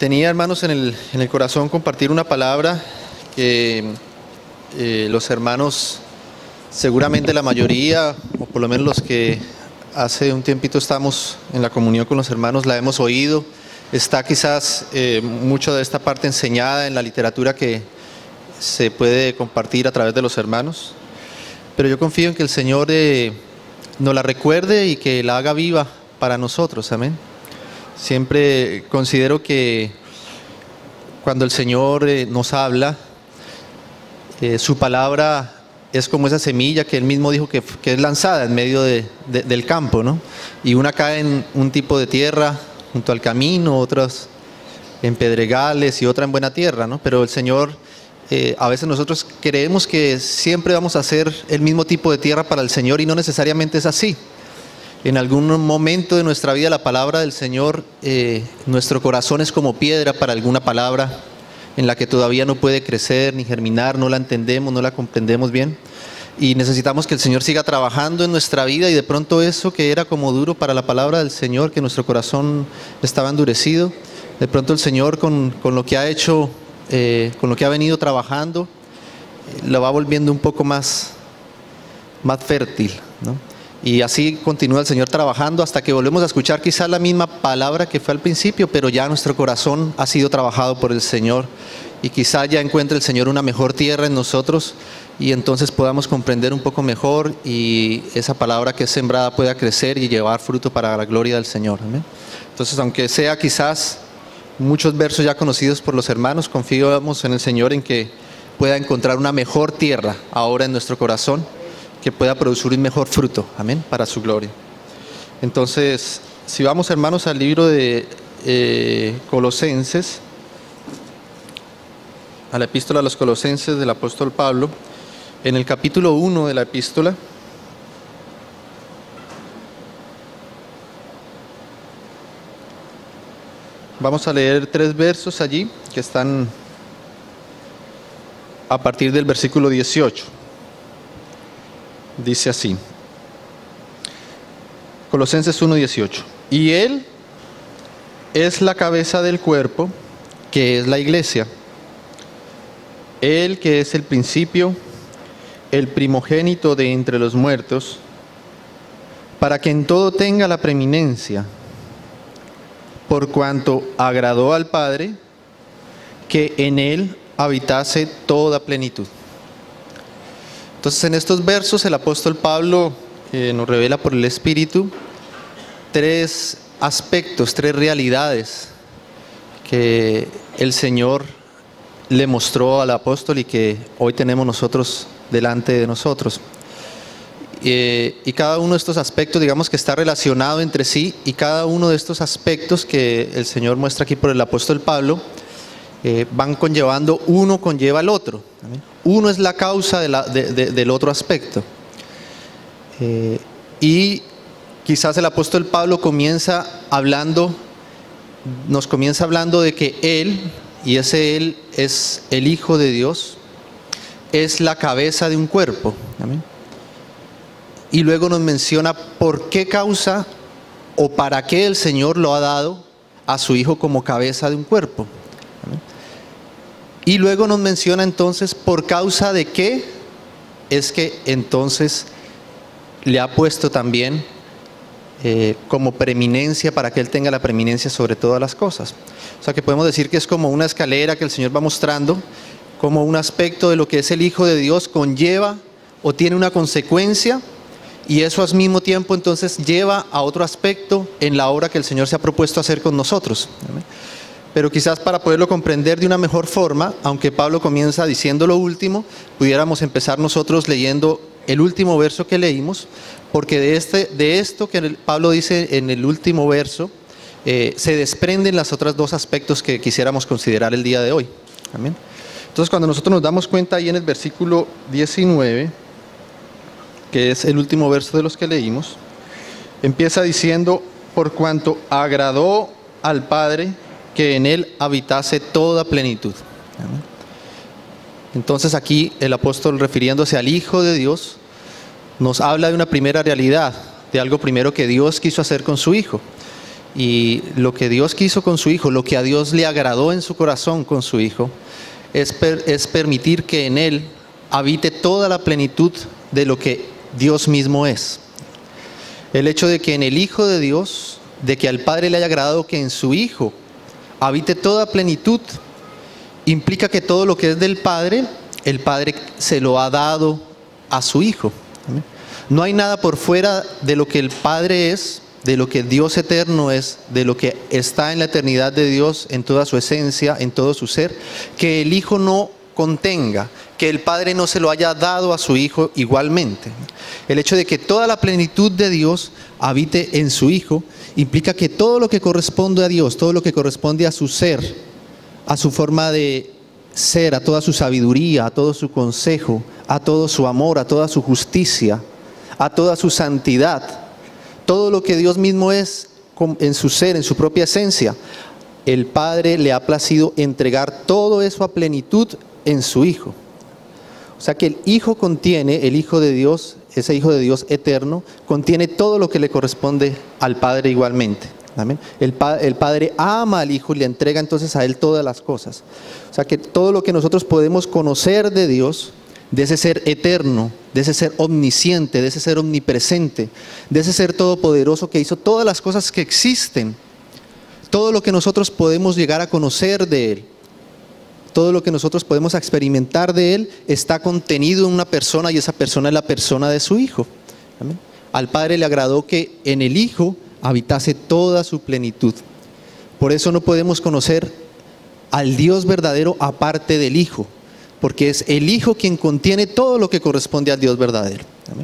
Tenía, hermanos, en el corazón compartir una palabra que los hermanos, seguramente la mayoría, o por lo menos los que hace un tiempito estamos en la comunión con los hermanos, la hemos oído. Está quizás mucho de esta parte enseñada en la literatura que se puede compartir a través de los hermanos. Pero yo confío en que el Señor nos la recuerde y que la haga viva para nosotros. Amén. Siempre considero que cuando el Señor nos habla, su palabra es como esa semilla que Él mismo dijo que es lanzada en medio del campo, ¿no? Y una cae en un tipo de tierra junto al camino, otras en pedregales y otra en buena tierra, ¿no? Pero el Señor, a veces nosotros creemos que siempre vamos a hacer el mismo tipo de tierra para el Señor y no necesariamente es así. En algún momento de nuestra vida la palabra del Señor, nuestro corazón es como piedra para alguna palabra en la que todavía no puede crecer ni germinar, no la entendemos, no la comprendemos bien. Y necesitamos que el Señor siga trabajando en nuestra vida y de pronto eso que era como duro para la palabra del Señor, que nuestro corazón estaba endurecido, de pronto el Señor con lo que ha hecho, con lo que ha venido trabajando, lo va volviendo un poco más fértil, ¿no? Y así continúa el Señor trabajando hasta que volvemos a escuchar quizás la misma palabra que fue al principio, pero ya nuestro corazón ha sido trabajado por el Señor y quizás ya encuentre el Señor una mejor tierra en nosotros y entonces podamos comprender un poco mejor y esa palabra que es sembrada pueda crecer y llevar fruto para la gloria del Señor. Amén. Entonces, aunque sea quizás muchos versos ya conocidos por los hermanos, confiamos en el Señor en que pueda encontrar una mejor tierra ahora en nuestro corazón, que pueda producir un mejor fruto, amén, para su gloria. Entonces, si vamos, hermanos, al libro de Colosenses, a la epístola a los Colosenses del apóstol Pablo, en el capítulo 1 de la epístola, vamos a leer 3 versos allí, que están a partir del versículo 18. Dice así, Colosenses 1:18, y Él es la cabeza del cuerpo, que es la iglesia. Él que es el principio, el primogénito de entre los muertos, para que en todo tenga la preeminencia, por cuanto agradó al Padre que en Él habitase toda plenitud. Entonces, en estos versos el apóstol Pablo nos revela por el Espíritu 3 aspectos, 3 realidades que el Señor le mostró al apóstol y que hoy tenemos nosotros delante de nosotros. Y cada uno de estos aspectos, digamos que está relacionado entre sí, y cada uno de estos aspectos que el Señor muestra aquí por el apóstol Pablo, van conllevando, uno conlleva al otro. ¿Amén? Uno es la causa del otro aspecto. Y quizás el apóstol Pablo nos comienza hablando de que Él, y ese Él es el Hijo de Dios, es la cabeza de un cuerpo. ¿Amén? Y luego nos menciona por qué causa o para qué el Señor lo ha dado a su Hijo como cabeza de un cuerpo. ¿Amén? Y luego nos menciona entonces por causa de qué es que entonces le ha puesto también como preeminencia, para que Él tenga la preeminencia sobre todas las cosas. O sea que podemos decir que es como una escalera que el Señor va mostrando, como un aspecto de lo que es el Hijo de Dios conlleva o tiene una consecuencia, y eso al mismo tiempo entonces lleva a otro aspecto en la obra que el Señor se ha propuesto hacer con nosotros. ¿Amén? Pero quizás para poderlo comprender de una mejor forma, aunque Pablo comienza diciendo lo último, pudiéramos empezar nosotros leyendo el último verso que leímos, porque de esto que Pablo dice en el último verso, se desprenden los otros 2 aspectos que quisiéramos considerar el día de hoy. Amén. Entonces, cuando nosotros nos damos cuenta ahí en el versículo 19, que es el último verso de los que leímos, empieza diciendo, por cuanto agradó al Padre que en Él habitase toda plenitud. Amén. Entonces aquí el apóstol, refiriéndose al Hijo de Dios, nos habla de una primera realidad, de algo primero que Dios quiso hacer con su Hijo. Y lo que Dios quiso con su Hijo, lo que a Dios le agradó en su corazón con su Hijo, es permitir que en Él habite toda la plenitud de lo que Dios mismo es. El hecho de que en el Hijo de Dios, de que al Padre le haya agradado que en su Hijo habite toda plenitud, implica que todo lo que es del Padre, el Padre se lo ha dado a su Hijo. ¿Amén? No hay nada por fuera de lo que el Padre es, de lo que Dios eterno es, de lo que está en la eternidad de Dios, en toda su esencia, en todo su ser, que el Hijo no contenga, que el Padre no se lo haya dado a su Hijo igualmente. El hecho de que toda la plenitud de Dios habite en su Hijo, implica que todo lo que corresponde a Dios, todo lo que corresponde a su ser, a su forma de ser, a toda su sabiduría, a todo su consejo, a todo su amor, a toda su justicia, a toda su santidad, todo lo que Dios mismo es en su ser, en su propia esencia, el Padre le ha placido entregar todo eso a plenitud en su Hijo. O sea que el Hijo contiene, el Hijo de Dios, ese Hijo de Dios eterno, contiene todo lo que le corresponde al Padre igualmente. ¿Amén? El Padre ama al Hijo y le entrega entonces a Él todas las cosas. O sea que todo lo que nosotros podemos conocer de Dios, de ese ser eterno, de ese ser omnisciente, de ese ser omnipresente, de ese ser todopoderoso que hizo todas las cosas que existen, todo lo que nosotros podemos llegar a conocer de Él, todo lo que nosotros podemos experimentar de Él, está contenido en una persona, y esa persona es la persona de su Hijo. ¿Amén? Al Padre le agradó que en el Hijo habitase toda su plenitud. Por eso no podemos conocer al Dios verdadero aparte del Hijo, porque es el Hijo quien contiene todo lo que corresponde al Dios verdadero. ¿Amén?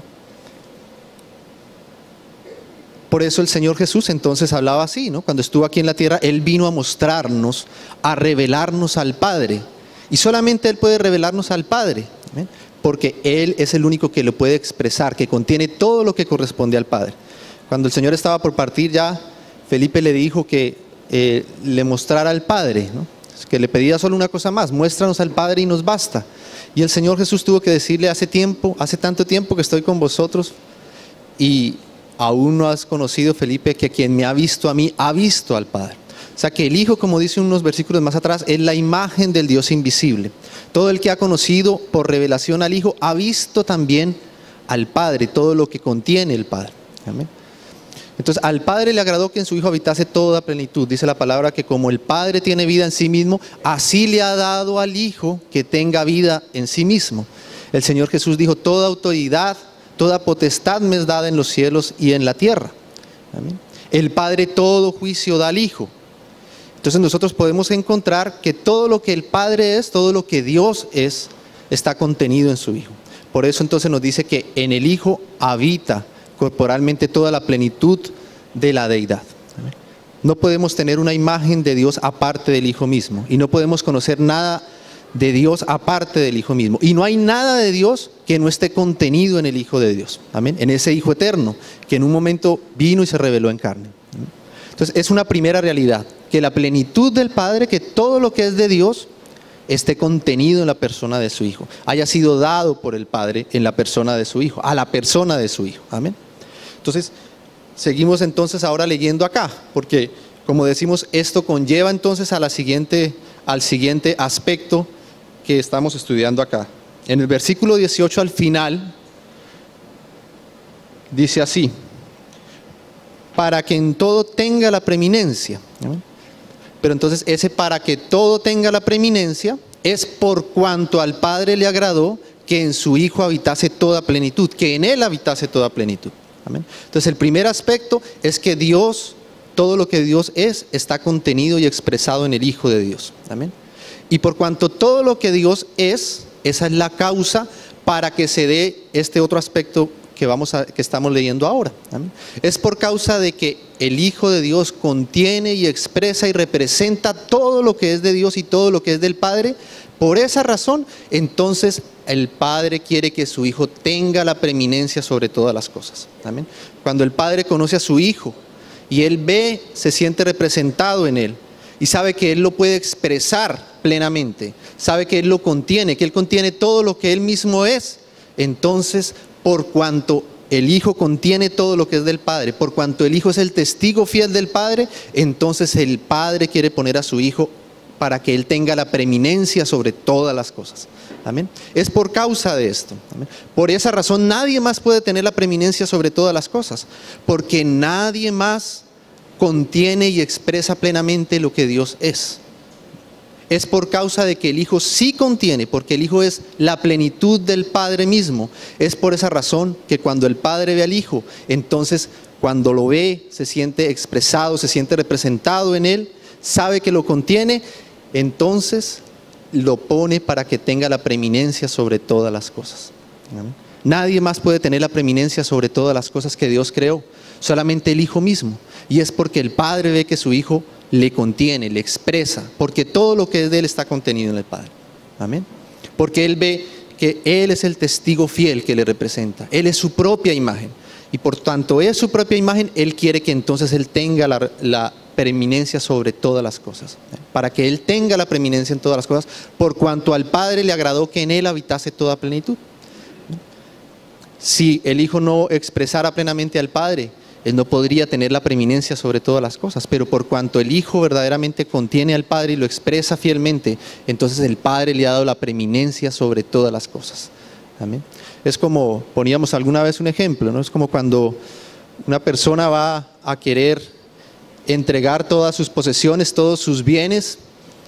Por eso el Señor Jesús entonces hablaba así, ¿no? Cuando estuvo aquí en la tierra, Él vino a mostrarnos, a revelarnos al Padre. Y solamente Él puede revelarnos al Padre. ¿Amén? Porque Él es el único que lo puede expresar, que contiene todo lo que corresponde al Padre. Cuando el Señor estaba por partir ya, Felipe le dijo que le mostrara al Padre, ¿no? Que le pedía solo una cosa más: muéstranos al Padre y nos basta. Y el Señor Jesús tuvo que decirle: hace tanto tiempo que estoy con vosotros y aún no has conocido, Felipe, que quien me ha visto a mí ha visto al Padre. O sea que el Hijo, como dice unos versículos más atrás, es la imagen del Dios invisible. Todo el que ha conocido por revelación al Hijo ha visto también al Padre, todo lo que contiene el Padre. Amén. Entonces al Padre le agradó que en su Hijo habitase toda plenitud. Dice la palabra que como el Padre tiene vida en sí mismo, así le ha dado al Hijo que tenga vida en sí mismo. El Señor Jesús dijo: toda autoridad, toda potestad me es dada en los cielos y en la tierra. ¿Amén? El Padre todo juicio da al Hijo. Entonces nosotros podemos encontrar que todo lo que el Padre es, todo lo que Dios es, está contenido en su Hijo. Por eso entonces nos dice que en el Hijo habita corporalmente toda la plenitud de la deidad. No podemos tener una imagen de Dios aparte del Hijo mismo, y no podemos conocer nada de Dios aparte del Hijo mismo, y no hay nada de Dios que no esté contenido en el Hijo de Dios. Amén. En ese Hijo eterno que en un momento vino y se reveló en carne. Entonces es una primera realidad, que la plenitud del Padre, que todo lo que es de Dios esté contenido en la persona de su Hijo, haya sido dado por el Padre en la persona de su Hijo, a la persona de su Hijo. Amén. Entonces, seguimos entonces ahora leyendo acá, porque como decimos, esto conlleva entonces al siguiente aspecto que estamos estudiando acá. En el versículo 18 al final, dice así: para que en todo tenga la preeminencia. ¿Amén? Pero entonces ese para que todo tenga la preeminencia es por cuanto al Padre le agradó que en su Hijo habitase toda plenitud, que en Él habitase toda plenitud. Amén. Entonces el primer aspecto es que Dios, todo lo que Dios es, está contenido y expresado en el Hijo de Dios. Amén. Y por cuanto todo lo que Dios es, esa es la causa para que se dé este otro aspecto que estamos leyendo ahora. Amén. Es por causa de que el Hijo de Dios contiene y expresa y representa todo lo que es de Dios y todo lo que es del Padre. Por esa razón, entonces el Padre quiere que su Hijo tenga la preeminencia sobre todas las cosas. Amén. Cuando el Padre conoce a su Hijo y Él ve, se siente representado en Él y sabe que Él lo puede expresar plenamente, sabe que Él contiene todo lo que Él mismo es, entonces por cuanto el Hijo contiene todo lo que es del Padre, por cuanto el Hijo es el testigo fiel del Padre, entonces el Padre quiere poner a su Hijo para que Él tenga la preeminencia sobre todas las cosas. Amén. Es por causa de esto. Amén. Por esa razón nadie más puede tener la preeminencia sobre todas las cosas, porque nadie más contiene y expresa plenamente lo que Dios es. Es por causa de que el Hijo sí contiene, porque el Hijo es la plenitud del Padre mismo. Es por esa razón que cuando el Padre ve al Hijo, entonces cuando lo ve, se siente expresado, se siente representado en Él, sabe que lo contiene, entonces lo pone para que tenga la preeminencia sobre todas las cosas. ¿Amén? Nadie más puede tener la preeminencia sobre todas las cosas que Dios creó, solamente el Hijo mismo. Y es porque el Padre ve que su Hijo le contiene, le expresa, porque todo lo que es de Él está contenido en el Padre. Amén. Porque Él ve que Él es el testigo fiel que le representa. Él es su propia imagen. Y por tanto es su propia imagen, Él quiere que entonces Él tenga la preeminencia sobre todas las cosas. Para que Él tenga la preeminencia en todas las cosas, por cuanto al Padre le agradó que en Él habitase toda plenitud. Si el Hijo no expresara plenamente al Padre, Él no podría tener la preeminencia sobre todas las cosas, pero por cuanto el Hijo verdaderamente contiene al Padre y lo expresa fielmente, entonces el Padre le ha dado la preeminencia sobre todas las cosas. Amén. Es como, poníamos alguna vez un ejemplo, ¿no? Es como cuando una persona va a querer entregar todas sus posesiones, todos sus bienes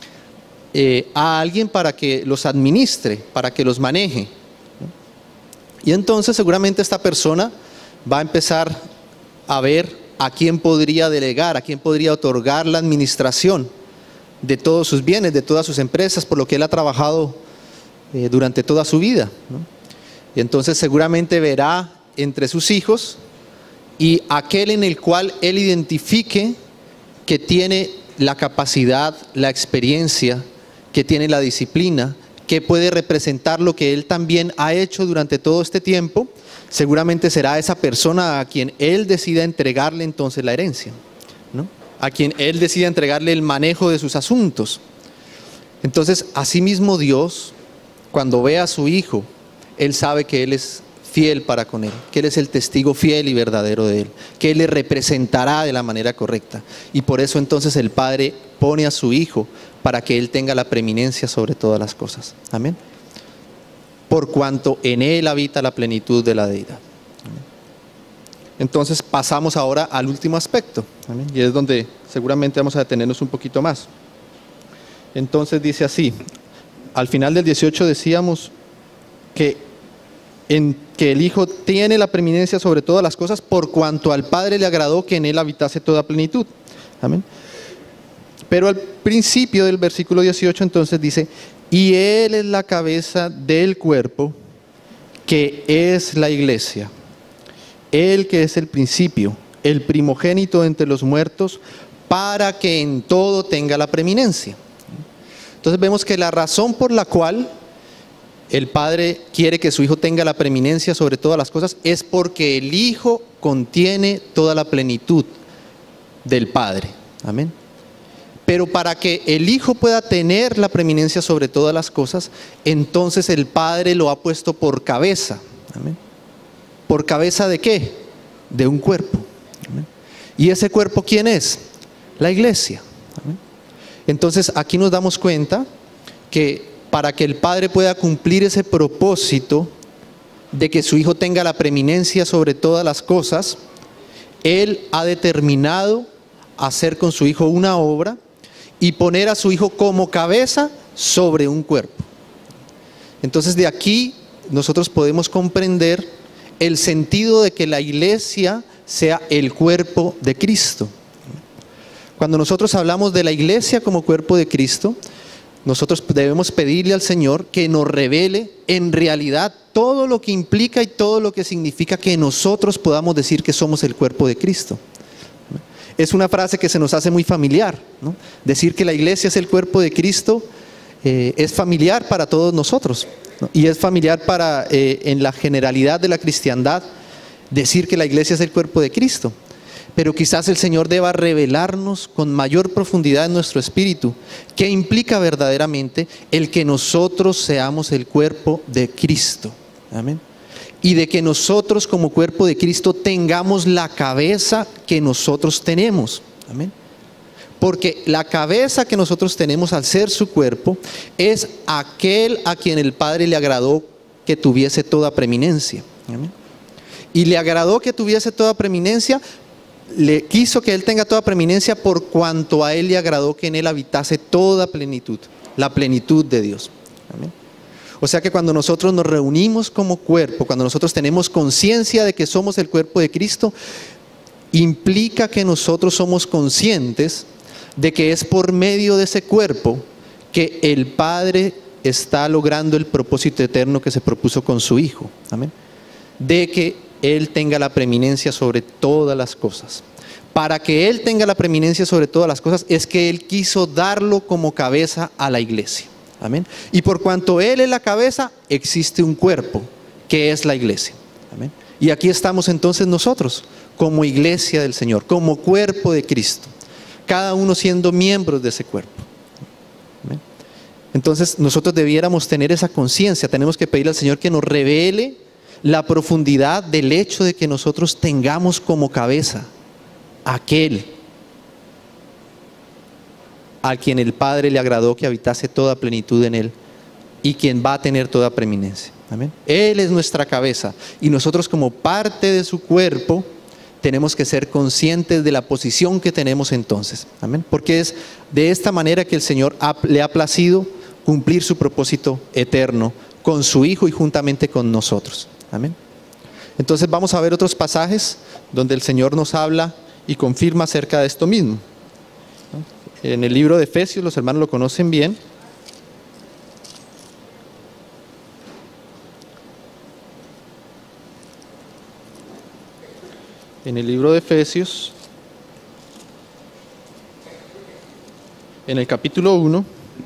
a alguien para que los administre, para que los maneje, ¿no? Y entonces seguramente esta persona va a empezar a ver a quién podría delegar, a quién podría otorgar la administración de todos sus bienes, de todas sus empresas, por lo que él ha trabajado durante toda su vida, ¿no? Y entonces seguramente verá entre sus hijos y aquel en el cual él identifique que tiene la capacidad, la experiencia, que tiene la disciplina, que puede representar lo que él también ha hecho durante todo este tiempo. Seguramente será esa persona a quien él decida entregarle entonces la herencia, ¿no? A quien él decida entregarle el manejo de sus asuntos. Entonces, asimismo Dios, cuando ve a su Hijo, Él sabe que Él es fiel para con Él, que Él es el testigo fiel y verdadero de Él, que Él le representará de la manera correcta. Y por eso entonces el Padre pone a su Hijo para que Él tenga la preeminencia sobre todas las cosas. Amén. Por cuanto en Él habita la plenitud de la deidad. Entonces pasamos ahora al último aspecto. Amén. Y es donde seguramente vamos a detenernos un poquito más. Entonces dice así, al final del 18 decíamos que el Hijo tiene la preeminencia sobre todas las cosas por cuanto al Padre le agradó que en Él habitase toda plenitud. Amén. Pero al principio del versículo 18 entonces dice, y Él es la cabeza del cuerpo, que es la iglesia. Él que es el principio, el primogénito entre los muertos, para que en todo tenga la preeminencia. Entonces vemos que la razón por la cual el Padre quiere que su Hijo tenga la preeminencia sobre todas las cosas es porque el Hijo contiene toda la plenitud del Padre. Amén. Pero para que el Hijo pueda tener la preeminencia sobre todas las cosas, entonces el Padre lo ha puesto por cabeza. Amén. ¿Por cabeza de qué? De un cuerpo. Amén. ¿Y ese cuerpo quién es? La iglesia. Amén. Entonces aquí nos damos cuenta que para que el Padre pueda cumplir ese propósito de que su Hijo tenga la preeminencia sobre todas las cosas, Él ha determinado hacer con su Hijo una obra y poner a su Hijo como cabeza sobre un cuerpo. Entonces de aquí nosotros podemos comprender el sentido de que la iglesia sea el cuerpo de Cristo. Cuando nosotros hablamos de la iglesia como cuerpo de Cristo, nosotros debemos pedirle al Señor que nos revele en realidad todo lo que implica y todo lo que significa que nosotros podamos decir que somos el cuerpo de Cristo. Es una frase que se nos hace muy familiar, ¿no? Decir que la iglesia es el cuerpo de Cristo es familiar para todos nosotros, ¿no? Y es familiar para, en la generalidad de la cristiandad, decir que la iglesia es el cuerpo de Cristo. Pero quizás el Señor deba revelarnos con mayor profundidad en nuestro espíritu qué implica verdaderamente el que nosotros seamos el cuerpo de Cristo. Amén. y de que nosotros como cuerpo de Cristo tengamos la cabeza que nosotros tenemos. Amén. Porque la cabeza que nosotros tenemos al ser su cuerpo es aquel a quien el Padre le agradó que tuviese toda preeminencia. Amén. Y le agradó que tuviese toda preeminencia, le quiso que Él tenga toda preeminencia por cuanto a Él le agradó que en Él habitase toda plenitud, la plenitud de Dios. Amén. O sea que cuando nosotros nos reunimos como cuerpo, cuando nosotros tenemos conciencia de que somos el cuerpo de Cristo, implica que nosotros somos conscientes de que es por medio de ese cuerpo que el Padre está logrando el propósito eterno que se propuso con su Hijo. Amén. De que Él tenga la preeminencia sobre todas las cosas. Para que Él tenga la preeminencia sobre todas las cosas es que Él quiso darlo como cabeza a la iglesia. Amén. Y por cuanto Él es la cabeza, existe un cuerpo que es la iglesia. Amén. Y aquí estamos entonces nosotros como iglesia del Señor, como cuerpo de Cristo, cada uno siendo miembros de ese cuerpo. Amén. Entonces nosotros debiéramos tener esa conciencia, tenemos que pedirle al Señor que nos revele la profundidad del hecho de que nosotros tengamos como cabeza aquel a quien el Padre le agradó que habitase toda plenitud en Él y quien va a tener toda preeminencia. Amén. Él es nuestra cabeza y nosotros como parte de su cuerpo tenemos que ser conscientes de la posición que tenemos entonces. Amén. Porque es de esta manera que el Señor le ha placido cumplir su propósito eterno con su Hijo y juntamente con nosotros. Amén. Entonces vamos a ver otros pasajes donde el Señor nos habla y confirma acerca de esto mismo. En el libro de Efesios, los hermanos lo conocen bien. En el libro de Efesios, en el capítulo 1,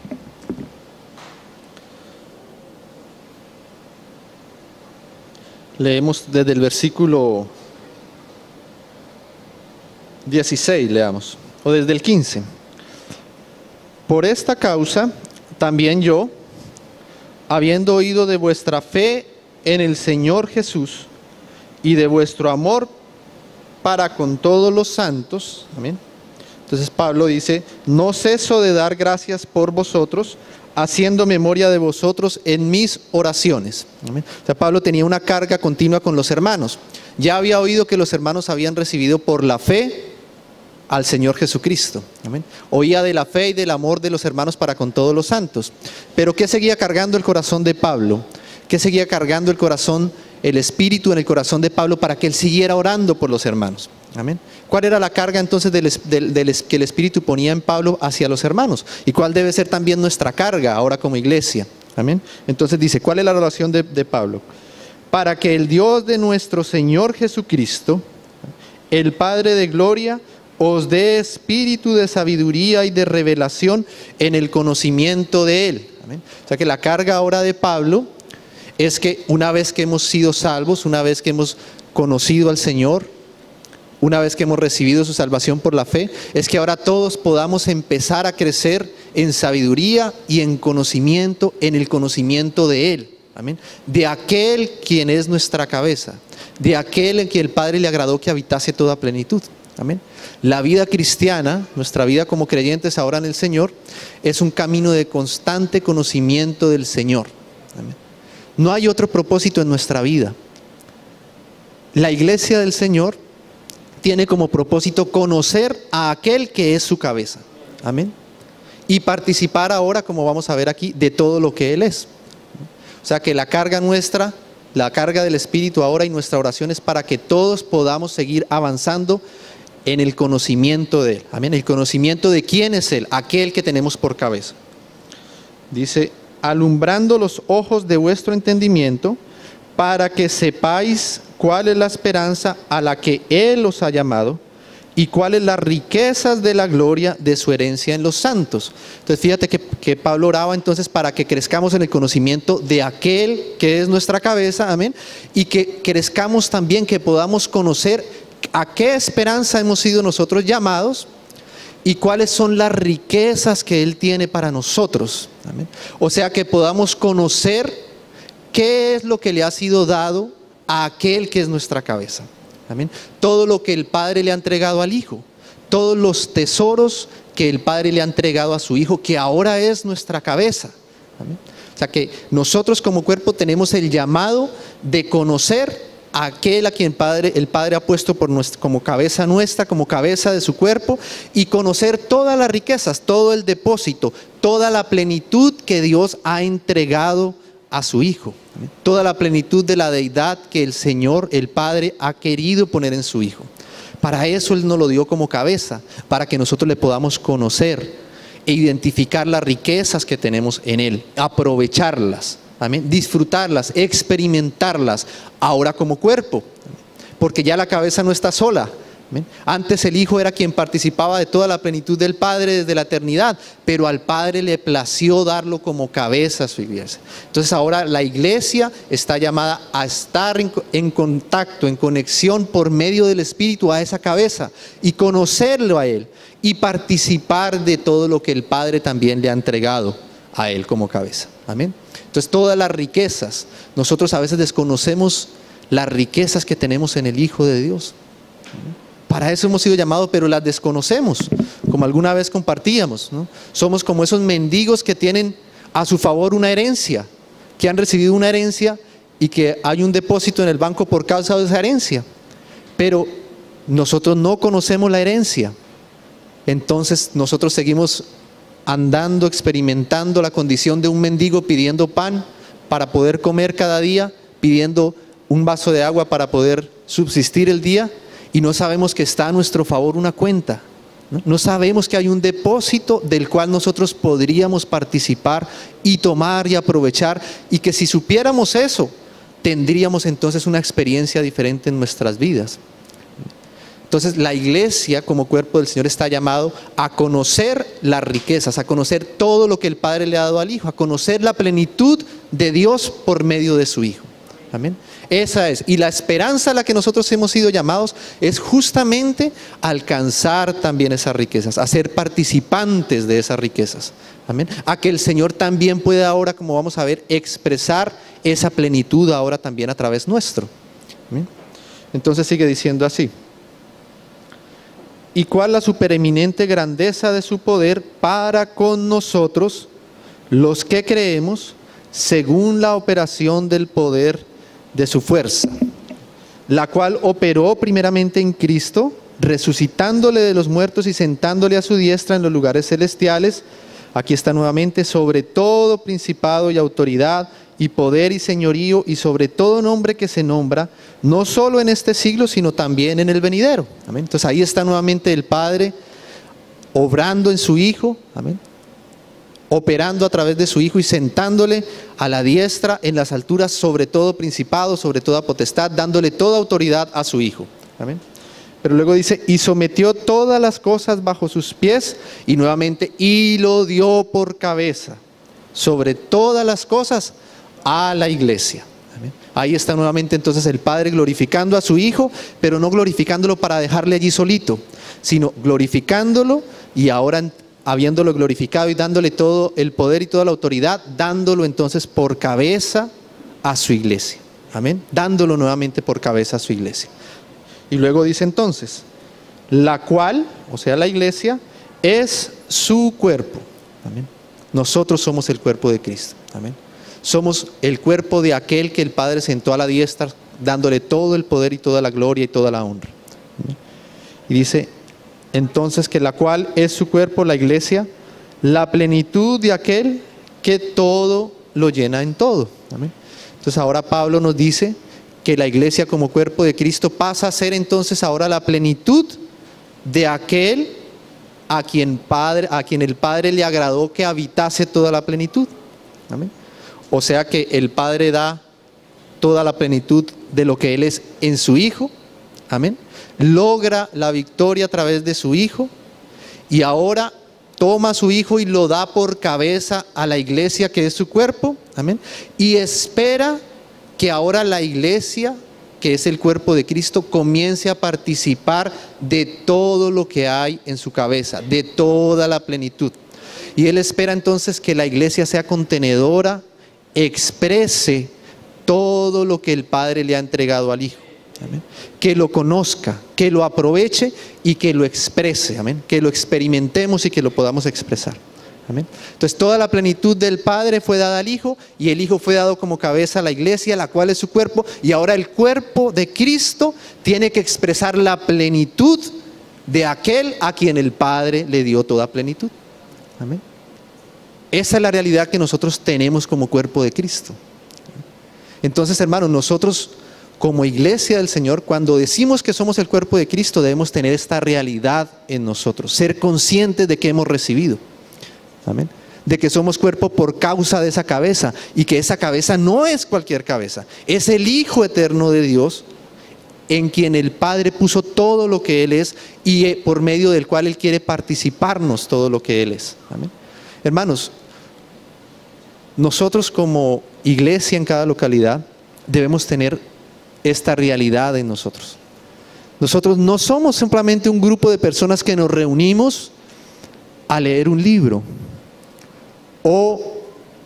leemos desde el versículo 16, leamos, o desde el 15. Por esta causa, también yo, habiendo oído de vuestra fe en el Señor Jesús y de vuestro amor para con todos los santos, amén. Entonces Pablo dice, no ceso de dar gracias por vosotros, haciendo memoria de vosotros en mis oraciones. Amén. O sea, Pablo tenía una carga continua con los hermanos. Ya había oído que los hermanos habían recibido por la fe al Señor Jesucristo. Amén. Oía de la fe y del amor de los hermanos para con todos los santos. Pero ¿qué seguía cargando el corazón de Pablo? ¿Qué seguía cargando el corazón, el espíritu en el corazón de Pablo para que él siguiera orando por los hermanos? Amén. ¿Cuál era la carga entonces que el Espíritu ponía en Pablo hacia los hermanos? ¿Y cuál debe ser también nuestra carga ahora como iglesia? Amén. Entonces dice, ¿cuál es la oración de Pablo? Para que el Dios de nuestro Señor Jesucristo, el Padre de gloria, os dé espíritu de sabiduría y de revelación en el conocimiento de Él. Amén. O sea que la carga ahora de Pablo es que una vez que hemos sido salvos, una vez que hemos conocido al Señor, una vez que hemos recibido su salvación por la fe, es que ahora todos podamos empezar a crecer en sabiduría y en conocimiento, en el conocimiento de Él. Amén. De aquel quien es nuestra cabeza, de aquel en quien el Padre le agradó que habitase toda plenitud. Amén. La vida cristiana, nuestra vida como creyentes ahora en el Señor, es un camino de constante conocimiento del Señor. Amén. No hay otro propósito en nuestra vida. La iglesia del Señor tiene como propósito conocer a aquel que es su cabeza. Amén. Y participar ahora, como vamos a ver aquí, de todo lo que Él es. O sea que la carga nuestra, la carga del Espíritu ahora y nuestra oración es para que todos podamos seguir avanzando en el conocimiento de Él. Amén. El conocimiento de quién es Él, aquel que tenemos por cabeza. Dice, alumbrando los ojos de vuestro entendimiento, para que sepáis cuál es la esperanza a la que Él os ha llamado y cuáles las riquezas de la gloria de su herencia en los santos. Entonces fíjate que Pablo oraba entonces para que crezcamos en el conocimiento de aquel que es nuestra cabeza, amén, y que crezcamos también, que podamos conocer a qué esperanza hemos sido nosotros llamados y cuáles son las riquezas que Él tiene para nosotros, amén. O sea que podamos conocer qué es lo que le ha sido dado a aquel que es nuestra cabeza. Amén. Todo lo que el Padre le ha entregado al Hijo, todos los tesoros que el Padre le ha entregado a su Hijo, que ahora es nuestra cabeza. Amén. O sea que nosotros como cuerpo tenemos el llamado de conocer a aquel a quien el Padre ha puesto como cabeza nuestra, como cabeza de su cuerpo, y conocer todas las riquezas, todo el depósito, toda la plenitud que Dios ha entregado a su Hijo. Amén. Toda la plenitud de la deidad que el Señor, el Padre, ha querido poner en su Hijo. Para eso Él nos lo dio como cabeza, para que nosotros le podamos conocer e identificar las riquezas que tenemos en Él, aprovecharlas, amén, disfrutarlas, experimentarlas, ahora como cuerpo, porque ya la cabeza no está sola. Amén. Antes el Hijo era quien participaba de toda la plenitud del Padre desde la eternidad, pero al Padre le plació darlo como cabeza a su iglesia. Entonces ahora la iglesia está llamada a estar en contacto, en conexión por medio del Espíritu a esa cabeza y conocerlo a Él y participar de todo lo que el Padre también le ha entregado a Él como cabeza. Amén. Entonces todas las riquezas, nosotros a veces desconocemos las riquezas que tenemos en el Hijo de Dios. Para eso hemos sido llamados, pero las desconocemos, como alguna vez compartíamos, ¿no? Somos como esos mendigos que tienen a su favor una herencia, que han recibido una herencia y que hay un depósito en el banco por causa de esa herencia, pero nosotros no conocemos la herencia. Entonces nosotros seguimos andando, experimentando la condición de un mendigo, pidiendo pan para poder comer cada día, pidiendo un vaso de agua para poder subsistir el día, y no sabemos que está a nuestro favor una cuenta, ¿no? No sabemos que hay un depósito del cual nosotros podríamos participar y tomar y aprovechar, y que si supiéramos eso, tendríamos entonces una experiencia diferente en nuestras vidas. Entonces la iglesia como cuerpo del Señor está llamado a conocer las riquezas, a conocer todo lo que el Padre le ha dado al Hijo, a conocer la plenitud de Dios por medio de su Hijo. Amén. Esa es. Y la esperanza a la que nosotros hemos sido llamados es justamente alcanzar también esas riquezas, a ser participantes de esas riquezas. Amén. A que el Señor también pueda ahora, como vamos a ver, expresar esa plenitud ahora también a través nuestro. Amén. Entonces sigue diciendo así. ¿Y cuál la supereminente grandeza de su poder para con nosotros, los que creemos, según la operación del poder de su fuerza, la cual operó primeramente en Cristo, resucitándole de los muertos y sentándole a su diestra en los lugares celestiales? Aquí está nuevamente: sobre todo principado y autoridad y poder y señorío y sobre todo nombre que se nombra, no solo en este siglo, sino también en el venidero. Amén. Entonces ahí está nuevamente el Padre obrando en su Hijo. Amén. Operando a través de su Hijo y sentándole a la diestra en las alturas, sobre todo principado, sobre toda potestad, dándole toda autoridad a su Hijo. Amén. Pero luego dice: y sometió todas las cosas bajo sus pies, y nuevamente, y lo dio por cabeza sobre todas las cosas a la iglesia. Amén. Ahí está nuevamente entonces el Padre glorificando a su Hijo, pero no glorificándolo para dejarle allí solito, sino glorificándolo, y ahora habiéndolo glorificado y dándole todo el poder y toda la autoridad, dándolo entonces por cabeza a su iglesia. Amén. Dándolo nuevamente por cabeza a su iglesia. Y luego dice entonces: la cual, o sea la iglesia, es su cuerpo. Amén. Nosotros somos el cuerpo de Cristo. Amén. Somos el cuerpo de aquel que el Padre sentó a la diestra, dándole todo el poder y toda la gloria y toda la honra. Amén. Y dice entonces que la cual es su cuerpo, la iglesia, la plenitud de aquel que todo lo llena en todo. Amén. Entonces ahora Pablo nos dice que la iglesia como cuerpo de Cristo pasa a ser entonces ahora la plenitud de aquel a quien el Padre le agradó que habitase toda la plenitud. Amén. O sea que el Padre da toda la plenitud de lo que Él es en su Hijo. Amén. Logra la victoria a través de su Hijo, y ahora toma a su Hijo y lo da por cabeza a la iglesia que es su cuerpo. Amén. Y espera que ahora la iglesia, que es el cuerpo de Cristo, comience a participar de todo lo que hay en su cabeza, de toda la plenitud. Y Él espera entonces que la iglesia sea contenedora, exprese todo todo lo que el Padre le ha entregado al Hijo. Amén. Que lo conozca, que lo aproveche y que lo exprese. Amén. Que lo experimentemos y que lo podamos expresar. Amén. Entonces toda la plenitud del Padre fue dada al Hijo, y el Hijo fue dado como cabeza a la iglesia, la cual es su cuerpo, y ahora el cuerpo de Cristo tiene que expresar la plenitud de aquel a quien el Padre le dio toda plenitud. Amén. Esa es la realidad que nosotros tenemos como cuerpo de Cristo. Entonces, hermanos, nosotros como iglesia del Señor, cuando decimos que somos el cuerpo de Cristo, debemos tener esta realidad en nosotros, ser conscientes de que hemos recibido. Amén. De que somos cuerpo por causa de esa cabeza, y que esa cabeza no es cualquier cabeza, es el Hijo eterno de Dios, en quien el Padre puso todo lo que Él es, y por medio del cual Él quiere participarnos todo lo que Él es. Amén. Hermanos, nosotros como iglesia en cada localidad debemos tener esta realidad en nosotros. Nosotros no somos simplemente un grupo de personas que nos reunimos a leer un libro, o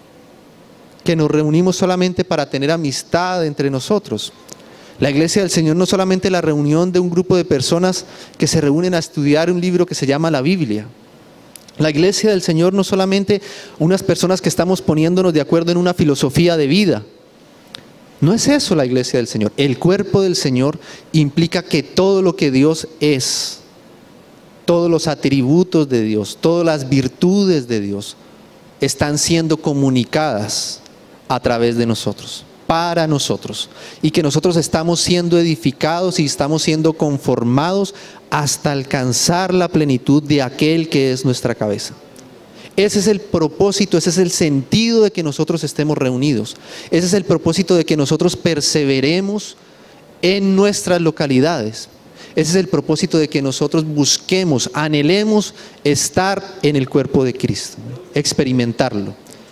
que nos reunimos solamente para tener amistad entre nosotros. La iglesia del Señor no es solamente la reunión de un grupo de personas que se reúnen a estudiar un libro que se llama la Biblia. La iglesia del Señor no es solamente unas personas que estamos poniéndonos de acuerdo en una filosofía de vida. No es eso la iglesia del Señor. El cuerpo del Señor implica que todo lo que Dios es, todos los atributos de Dios, todas las virtudes de Dios, están siendo comunicadas a través de nosotros, para nosotros, y que nosotros estamos siendo edificados y estamos siendo conformados hasta alcanzar la plenitud de aquel que es nuestra cabeza. Ese es el propósito, ese es el sentido de que nosotros estemos reunidos. Ese es el propósito de que nosotros perseveremos en nuestras localidades. Ese es el propósito de que nosotros busquemos, anhelemos estar en el cuerpo de Cristo, experimentarlo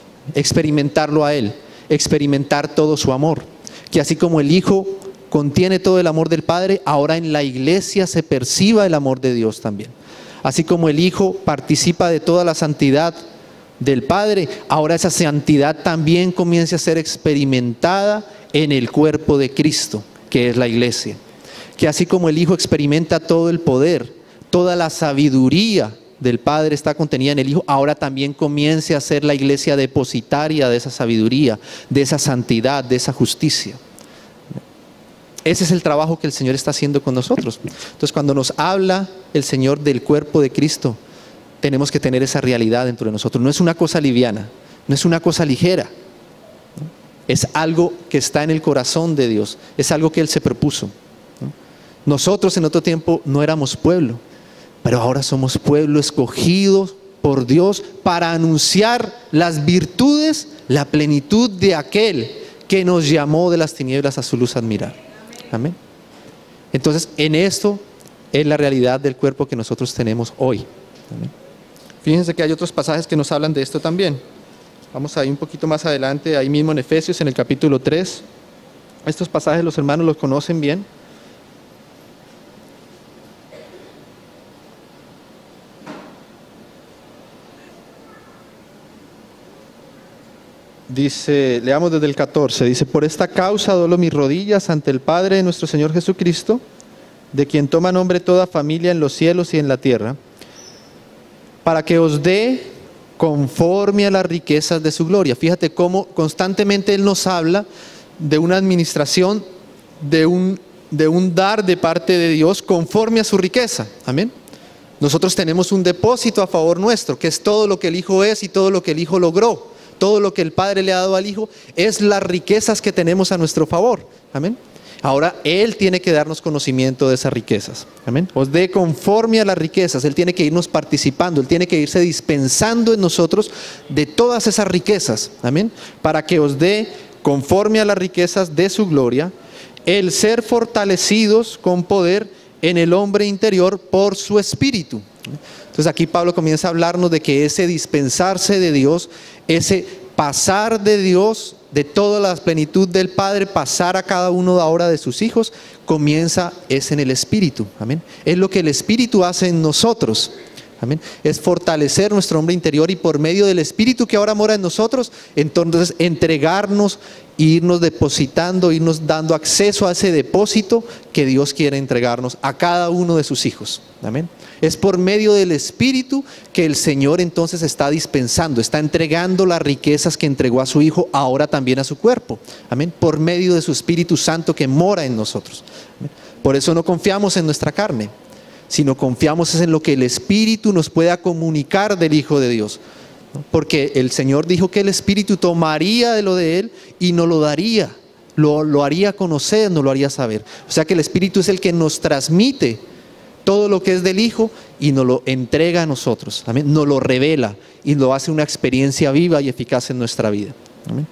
a Él, experimentar todo su amor, que así como el Hijo contiene todo el amor del Padre, ahora en la iglesia se perciba el amor de Dios también. Así como el Hijo participa de toda la santidad del Padre, ahora esa santidad también comienza a ser experimentada en el cuerpo de Cristo, que es la iglesia. Que así como el Hijo experimenta todo el poder, toda la sabiduría del Padre está contenida en el Hijo, ahora también comience a ser la iglesia depositaria de esa sabiduría, de esa santidad, de esa justicia. Ese es el trabajo que el Señor está haciendo con nosotros. Entonces, cuando nos habla el Señor del cuerpo de Cristo, tenemos que tener esa realidad dentro de nosotros. No es una cosa liviana, no es una cosa ligera. Es algo que está en el corazón de Dios, es algo que Él se propuso. Nosotros en otro tiempo no éramos pueblo, pero ahora somos pueblo escogido por Dios para anunciar las virtudes, la plenitud de aquel que nos llamó de las tinieblas a su luz admirable. Amén. Entonces, en esto es la realidad del cuerpo que nosotros tenemos hoy. Amén. Fíjense que hay otros pasajes que nos hablan de esto también. Vamos ahí un poquito más adelante, ahí mismo en Efesios, en el capítulo 3. Estos pasajes los hermanos los conocen bien. Dice, leamos desde el 14, dice: por esta causa doblo mis rodillas ante el Padre de nuestro Señor Jesucristo, de quien toma nombre toda familia en los cielos y en la tierra, para que os dé conforme a las riquezas de su gloria. Fíjate cómo constantemente Él nos habla de una administración, de un dar de parte de Dios conforme a su riqueza. Amén. Nosotros tenemos un depósito a favor nuestro, que es todo lo que el Hijo es y todo lo que el Hijo logró. Todo lo que el Padre le ha dado al Hijo es las riquezas que tenemos a nuestro favor. Amén. Ahora Él tiene que darnos conocimiento de esas riquezas. Amén. Os dé conforme a las riquezas. Él tiene que irnos participando. Él tiene que irse dispensando en nosotros de todas esas riquezas. Amén. Para que os dé conforme a las riquezas de su gloria, el ser fortalecidos con poder en el hombre interior por su espíritu. Entonces aquí Pablo comienza a hablarnos de que ese dispensarse de Dios, ese pasar de Dios, de toda la plenitud del Padre, pasar a cada uno ahora de sus hijos, es en el Espíritu. Amén. Es lo que el Espíritu hace en nosotros. Amén. Es fortalecer nuestro hombre interior y por medio del Espíritu que ahora mora en nosotros, entonces entregarnos, irnos depositando, irnos dando acceso a ese depósito que Dios quiere entregarnos a cada uno de sus hijos. Amén. Es por medio del Espíritu que el Señor entonces está dispensando, está entregando las riquezas que entregó a su Hijo, ahora también a su cuerpo. Amén. Por medio de su Espíritu Santo que mora en nosotros. Amén. Por eso no confiamos en nuestra carne, sino confiamos en lo que el Espíritu nos pueda comunicar del Hijo de Dios. Porque el Señor dijo que el Espíritu tomaría de lo de Él y nos lo daría, lo haría conocer, nos lo haría saber. O sea que el Espíritu es el que nos transmite todo lo que es del Hijo y nos lo entrega a nosotros. Amén. Nos lo revela y lo hace una experiencia viva y eficaz en nuestra vida. Amén.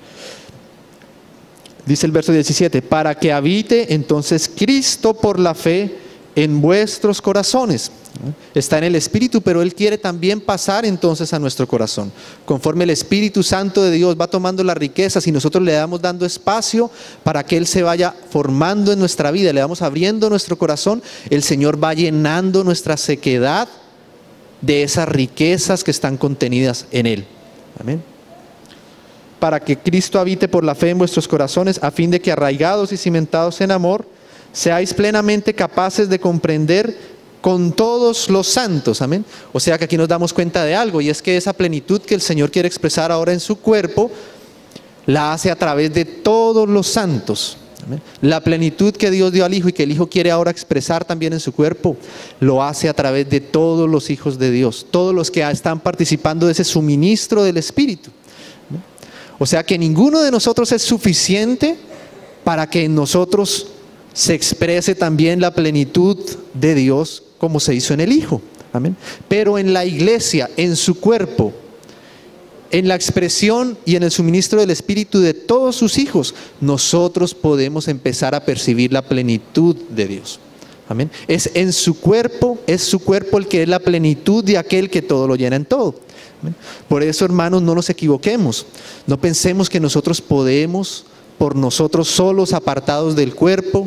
Dice el verso 17, para que habite entonces Cristo por la fe en vuestros corazones. Está en el Espíritu, pero Él quiere también pasar entonces a nuestro corazón. Conforme el Espíritu Santo de Dios va tomando las riquezas y nosotros le damos dando espacio para que Él se vaya formando en nuestra vida, le vamos abriendo nuestro corazón, el Señor va llenando nuestra sequedad de esas riquezas que están contenidas en Él. Amén. Para que Cristo habite por la fe en vuestros corazones, a fin de que arraigados y cimentados en amor, seáis plenamente capaces de comprender con todos los santos. Amén. O sea que aquí nos damos cuenta de algo, y es que esa plenitud que el Señor quiere expresar ahora en su cuerpo, la hace a través de todos los santos. Amén. La plenitud que Dios dio al Hijo y que el Hijo quiere ahora expresar también en su cuerpo, lo hace a través de todos los hijos de Dios, todos los que están participando de ese suministro del Espíritu. Amén. O sea que ninguno de nosotros es suficiente para que en nosotros se exprese también la plenitud de Dios como se hizo en el Hijo. Amén. Pero en la iglesia, en su cuerpo, en la expresión y en el suministro del Espíritu de todos sus hijos, nosotros podemos empezar a percibir la plenitud de Dios. Amén. Es en su cuerpo el que es la plenitud de aquel que todo lo llena en todo. Amén. Por eso, hermanos, no nos equivoquemos. No pensemos que nosotros podemos, por nosotros solos, apartados del cuerpo,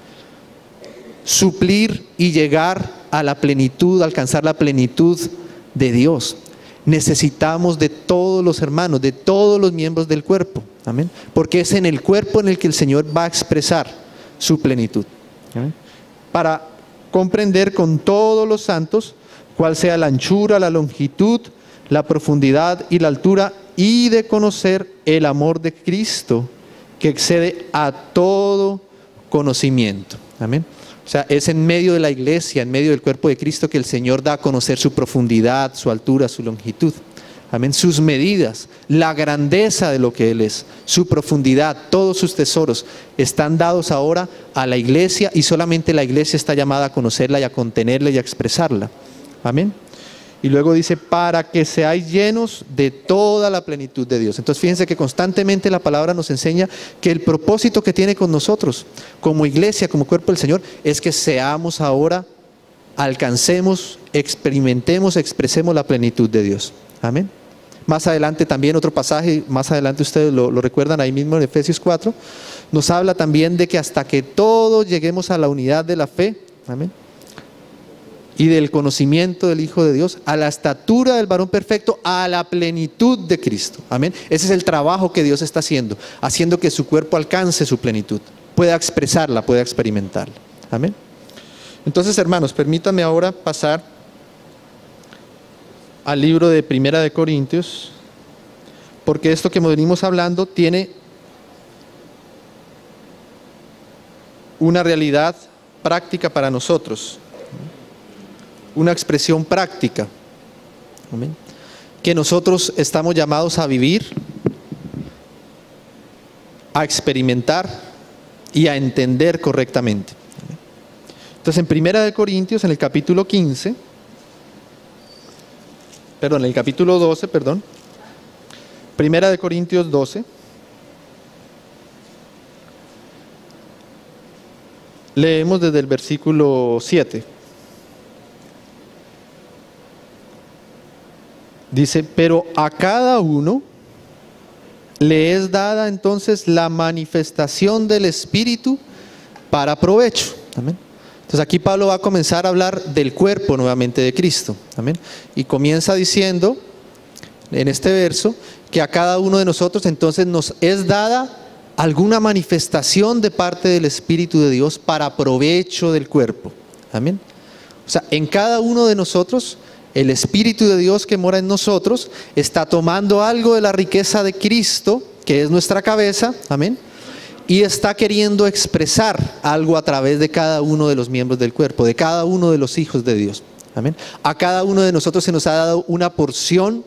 suplir y llegar a la plenitud, alcanzar la plenitud de Dios. Necesitamos de todos los hermanos, de todos los miembros del cuerpo. Amén. Porque es en el cuerpo en el que el Señor va a expresar su plenitud. Amén. Para comprender con todos los santos cuál sea la anchura, la longitud, la profundidad y la altura, y de conocer el amor de Cristo que excede a todo conocimiento. Amén. O sea, es en medio de la iglesia, en medio del cuerpo de Cristo, que el Señor da a conocer su profundidad, su altura, su longitud. Amén. Sus medidas, la grandeza de lo que Él es, su profundidad, todos sus tesoros están dados ahora a la iglesia, y solamente la iglesia está llamada a conocerla y a contenerla y a expresarla. Amén. Y luego dice, para que seáis llenos de toda la plenitud de Dios. Entonces fíjense que constantemente la palabra nos enseña que el propósito que tiene con nosotros, como iglesia, como cuerpo del Señor, es que seamos ahora, alcancemos, experimentemos, expresemos la plenitud de Dios. Amén. Más adelante también otro pasaje, más adelante ustedes lo recuerdan ahí mismo en Efesios 4, nos habla también de que hasta que todos lleguemos a la unidad de la fe, amén, y del conocimiento del Hijo de Dios, a la estatura del varón perfecto, a la plenitud de Cristo. Amén. Ese es el trabajo que Dios está haciendo que su cuerpo alcance su plenitud, pueda expresarla, pueda experimentarla. Amén. Entonces, hermanos, permítanme ahora pasar al libro de Primera de Corintios, porque esto que venimos hablando tiene una realidad práctica para nosotros, una expresión práctica. Amén. Que nosotros estamos llamados a vivir, a experimentar y a entender correctamente. Entonces, en Primera de Corintios, en el capítulo 12, Primera de Corintios 12, leemos desde el versículo 7. Dice, pero a cada uno le es dada entonces la manifestación del Espíritu para provecho. Amén. Entonces aquí Pablo va a comenzar a hablar del cuerpo nuevamente de Cristo. Amén. Y comienza diciendo en este verso que a cada uno de nosotros entonces nos es dada alguna manifestación de parte del Espíritu de Dios para provecho del cuerpo. Amén. O sea, en cada uno de nosotros, el Espíritu de Dios que mora en nosotros está tomando algo de la riqueza de Cristo, que es nuestra cabeza, amén, y está queriendo expresar algo a través de cada uno de los miembros del cuerpo, de cada uno de los hijos de Dios. Amén. A cada uno de nosotros se nos ha dado una porción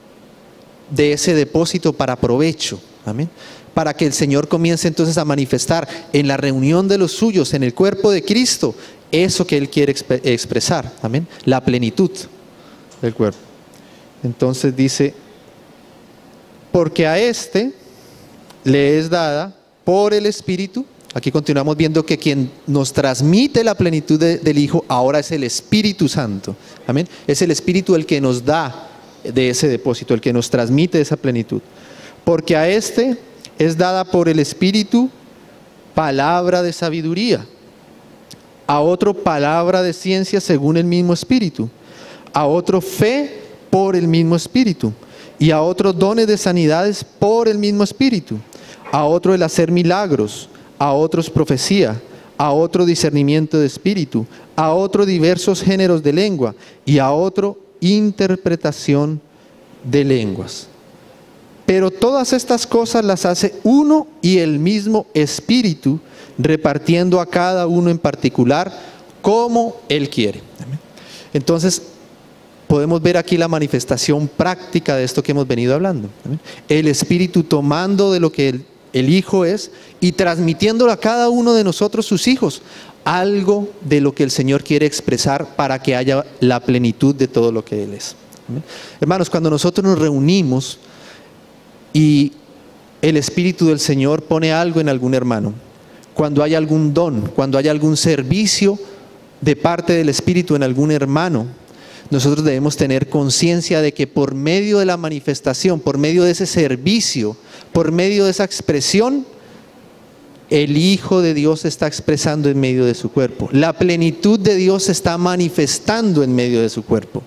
de ese depósito para provecho. Amén. Para que el Señor comience entonces a manifestar en la reunión de los suyos, en el cuerpo de Cristo, eso que Él quiere expresar. Amén. La plenitud del cuerpo. Entonces dice, porque a este le es dada por el Espíritu. Aquí continuamos viendo que quien nos transmite la plenitud del Hijo ahora es el Espíritu Santo. Amén. Es el Espíritu el que nos da de ese depósito, el que nos transmite esa plenitud. Porque a este es dada por el Espíritu palabra de sabiduría, a otro palabra de ciencia según el mismo Espíritu, a otro fe por el mismo Espíritu, y a otro dones de sanidades por el mismo Espíritu, a otro el hacer milagros, a otros profecía, a otro discernimiento de espíritu, a otro diversos géneros de lengua, y a otro interpretación de lenguas. Pero todas estas cosas las hace uno y el mismo Espíritu, repartiendo a cada uno en particular como Él quiere. Entonces, podemos ver aquí la manifestación práctica de esto que hemos venido hablando. El Espíritu tomando de lo que el Hijo es y transmitiéndolo a cada uno de nosotros, sus hijos, algo de lo que el Señor quiere expresar para que haya la plenitud de todo lo que Él es. Hermanos, cuando nosotros nos reunimos y el Espíritu del Señor pone algo en algún hermano, cuando hay algún don, cuando hay algún servicio de parte del Espíritu en algún hermano, nosotros debemos tener conciencia de que por medio de la manifestación, por medio de ese servicio, por medio de esa expresión, el Hijo de Dios se está expresando en medio de su cuerpo. La plenitud de Dios se está manifestando en medio de su cuerpo.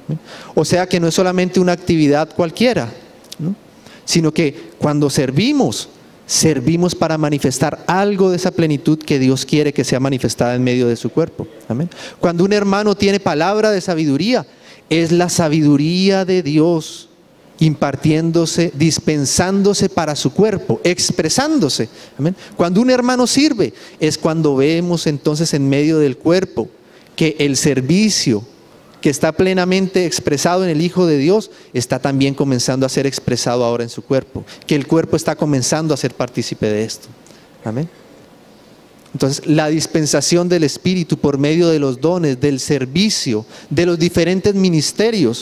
O sea que no es solamente una actividad cualquiera, ¿no? Sino que cuando servimos para manifestar algo de esa plenitud que Dios quiere que sea manifestada en medio de su cuerpo. Amén. Cuando un hermano tiene palabra de sabiduría, es la sabiduría de Dios impartiéndose, dispensándose para su cuerpo, expresándose. Amén. Cuando un hermano sirve, es cuando vemos entonces en medio del cuerpo que el servicio que está plenamente expresado en el Hijo de Dios, está también comenzando a ser expresado ahora en su cuerpo, que el cuerpo está comenzando a ser partícipe de esto. Amén. Entonces, la dispensación del Espíritu por medio de los dones, del servicio, de los diferentes ministerios,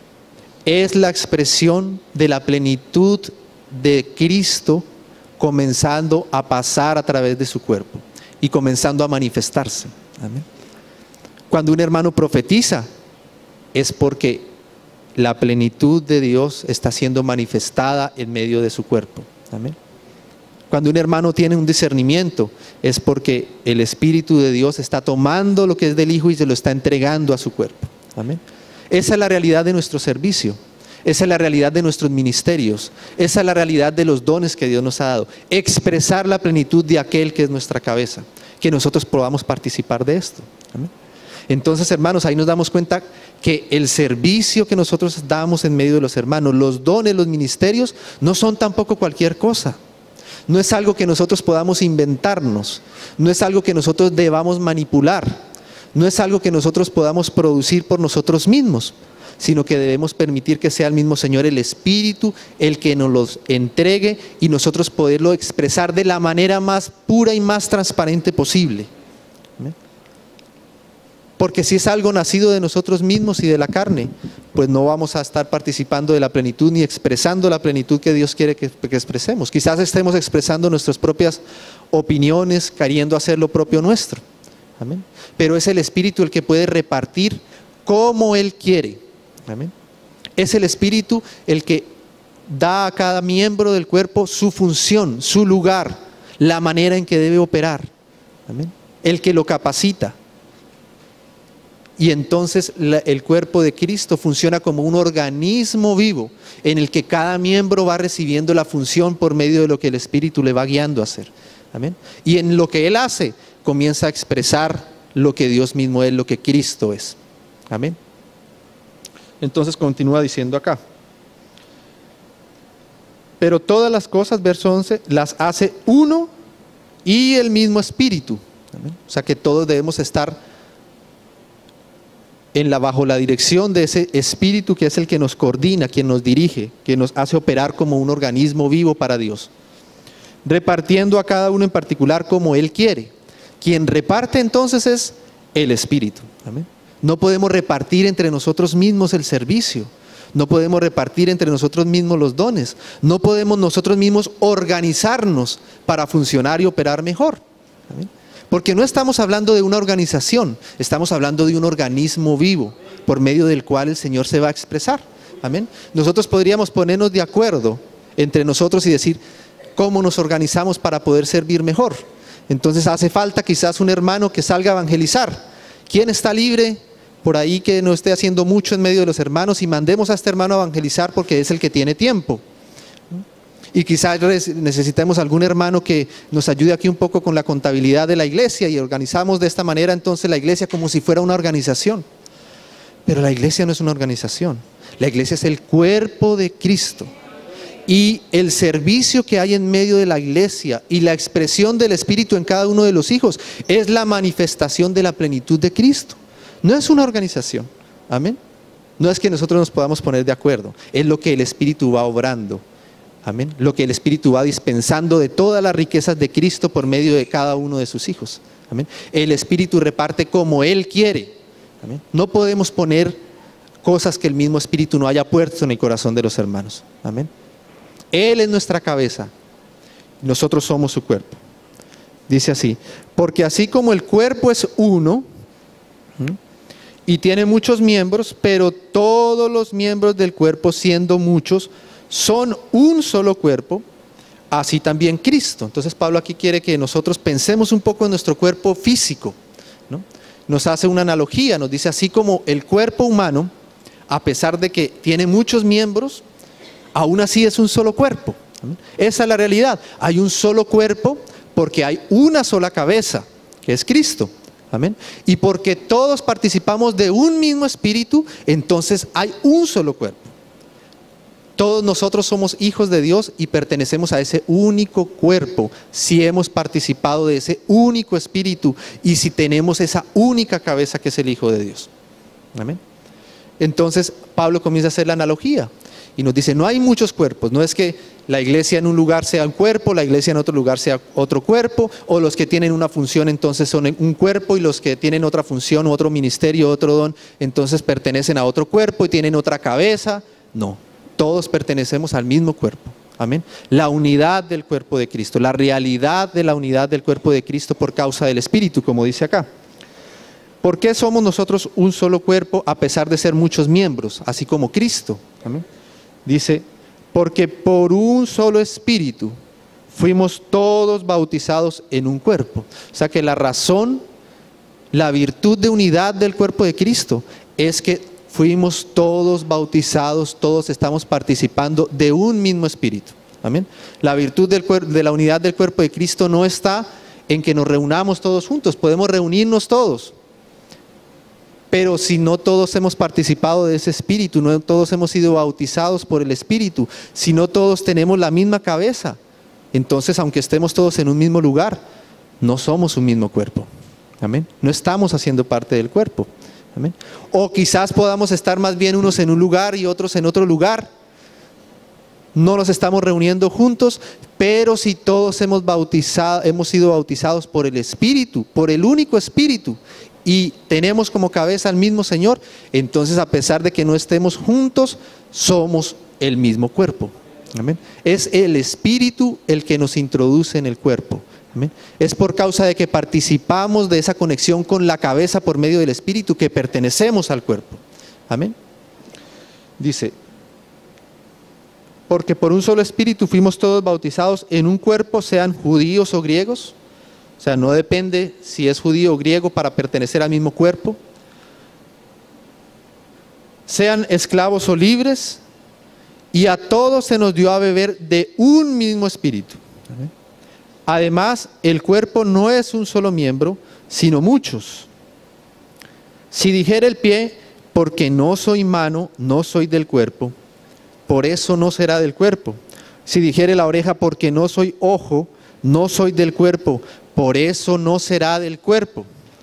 es la expresión de la plenitud de Cristo comenzando a pasar a través de su cuerpo y comenzando a manifestarse. Amén. Cuando un hermano profetiza, es porque la plenitud de Dios está siendo manifestada en medio de su cuerpo. Amén. Cuando un hermano tiene un discernimiento, es porque el Espíritu de Dios está tomando lo que es del Hijo y se lo está entregando a su cuerpo. Amén. Esa es la realidad de nuestro servicio. Esa es la realidad de nuestros ministerios. Esa es la realidad de los dones que Dios nos ha dado. Expresar la plenitud de aquel que es nuestra cabeza. Que nosotros podamos participar de esto. Amén. Entonces, hermanos, ahí nos damos cuenta que el servicio que nosotros damos en medio de los hermanos, los dones, los ministerios, no son tampoco cualquier cosa. No es algo que nosotros podamos inventarnos. No es algo que nosotros debamos manipular. No es algo que nosotros podamos producir por nosotros mismos, sino que debemos permitir que sea el mismo Señor, el Espíritu, el que nos los entregue y nosotros poderlo expresar de la manera más pura y más transparente posible. ¿Amén? Porque si es algo nacido de nosotros mismos y de la carne, pues no vamos a estar participando de la plenitud ni expresando la plenitud que Dios quiere que expresemos. Quizás estemos expresando nuestras propias opiniones, queriendo hacer lo propio nuestro. Amén. Pero es el Espíritu el que puede repartir como Él quiere. Amén. Es el Espíritu el que da a cada miembro del cuerpo su función, su lugar, la manera en que debe operar. Amén. El que lo capacita. Y entonces el cuerpo de Cristo funciona como un organismo vivo en el que cada miembro va recibiendo la función por medio de lo que el Espíritu le va guiando a hacer. Amén. Y en lo que Él hace, comienza a expresar lo que Dios mismo es, lo que Cristo es. Amén. Entonces continúa diciendo acá. Pero todas las cosas, verso 11, las hace uno y el mismo Espíritu. Amén. O sea que todos debemos estar bajo la dirección de ese Espíritu que es el que nos coordina, quien nos dirige, que nos hace operar como un organismo vivo para Dios, repartiendo a cada uno en particular como Él quiere. Quien reparte entonces es el Espíritu. Amén. No podemos repartir entre nosotros mismos el servicio, no podemos repartir entre nosotros mismos los dones, no podemos nosotros mismos organizarnos para funcionar y operar mejor. Amén. Porque no estamos hablando de una organización, estamos hablando de un organismo vivo, por medio del cual el Señor se va a expresar. Amén. Nosotros podríamos ponernos de acuerdo entre nosotros y decir cómo nos organizamos para poder servir mejor. Entonces hace falta quizás un hermano que salga a evangelizar. ¿Quién está libre por ahí que no esté haciendo mucho en medio de los hermanos? Y mandemos a este hermano a evangelizar porque es el que tiene tiempo. Y quizás necesitemos algún hermano que nos ayude aquí un poco con la contabilidad de la iglesia y organizamos de esta manera entonces la iglesia como si fuera una organización. Pero la iglesia no es una organización, la iglesia es el cuerpo de Cristo. Y el servicio que hay en medio de la iglesia y la expresión del Espíritu en cada uno de los hijos es la manifestación de la plenitud de Cristo. No es una organización, amén. No es que nosotros nos podamos poner de acuerdo, es lo que el Espíritu va obrando. Amén. Lo que el Espíritu va dispensando de todas las riquezas de Cristo por medio de cada uno de sus hijos. Amén. El Espíritu reparte como Él quiere. Amén. No podemos poner cosas que el mismo Espíritu no haya puesto en el corazón de los hermanos. Amén. Él es nuestra cabeza, nosotros somos su cuerpo. Dice así, porque así como el cuerpo es uno y tiene muchos miembros, pero todos los miembros del cuerpo, siendo muchos, son un solo cuerpo, así también Cristo. Entonces Pablo aquí quiere que nosotros pensemos un poco en nuestro cuerpo físico, ¿no? Nos hace una analogía, nos dice así como el cuerpo humano, a pesar de que tiene muchos miembros, aún así es un solo cuerpo. ¿Amén? Esa es la realidad, hay un solo cuerpo porque hay una sola cabeza, que es Cristo. Amén. Y porque todos participamos de un mismo espíritu, entonces hay un solo cuerpo. Todos nosotros somos hijos de Dios y pertenecemos a ese único cuerpo si hemos participado de ese único espíritu y si tenemos esa única cabeza que es el Hijo de Dios. Amén. Entonces Pablo comienza a hacer la analogía y nos dice, no hay muchos cuerpos, no es que la iglesia en un lugar sea un cuerpo, la iglesia en otro lugar sea otro cuerpo, o los que tienen una función entonces son un cuerpo y los que tienen otra función, otro ministerio, otro don, entonces pertenecen a otro cuerpo y tienen otra cabeza. No. Todos pertenecemos al mismo cuerpo. Amén. La unidad del cuerpo de Cristo, la realidad de la unidad del cuerpo de Cristo por causa del Espíritu, como dice acá. ¿Por qué somos nosotros un solo cuerpo a pesar de ser muchos miembros, así como Cristo? Amén. Dice, porque por un solo Espíritu fuimos todos bautizados en un cuerpo. O sea que la razón, la virtud de unidad del cuerpo de Cristo es que fuimos todos bautizados, todos estamos participando de un mismo espíritu. Amén. La virtud de la unidad del cuerpo de Cristo no está en que nos reunamos todos juntos, podemos reunirnos todos. Pero si no todos hemos participado de ese espíritu, no todos hemos sido bautizados por el Espíritu, si no todos tenemos la misma cabeza, entonces aunque estemos todos en un mismo lugar, no somos un mismo cuerpo. Amén. No estamos haciendo parte del cuerpo. Amén. O quizás podamos estar más bien unos en un lugar y otros en otro lugar. No nos estamos reuniendo juntos, pero si todos hemos sido bautizados por el Espíritu, por el único Espíritu, y tenemos como cabeza al mismo Señor, entonces a pesar de que no estemos juntos, somos el mismo cuerpo. Amén. Es el Espíritu el que nos introduce en el cuerpo. Amén. Es por causa de que participamos de esa conexión con la cabeza por medio del Espíritu que pertenecemos al cuerpo. Amén. Dice, porque por un solo Espíritu fuimos todos bautizados en un cuerpo, sean judíos o griegos. O sea, no depende si es judío o griego para pertenecer al mismo cuerpo. sean esclavos o libres, y a todos se nos dio a beber de un mismo espíritu. Además, el cuerpo no es un solo miembro, sino muchos. Si dijera el pie, porque no soy mano, no soy del cuerpo, por eso no será del cuerpo. Si dijere la oreja, porque no soy ojo, no soy del cuerpo, por eso no será del cuerpo.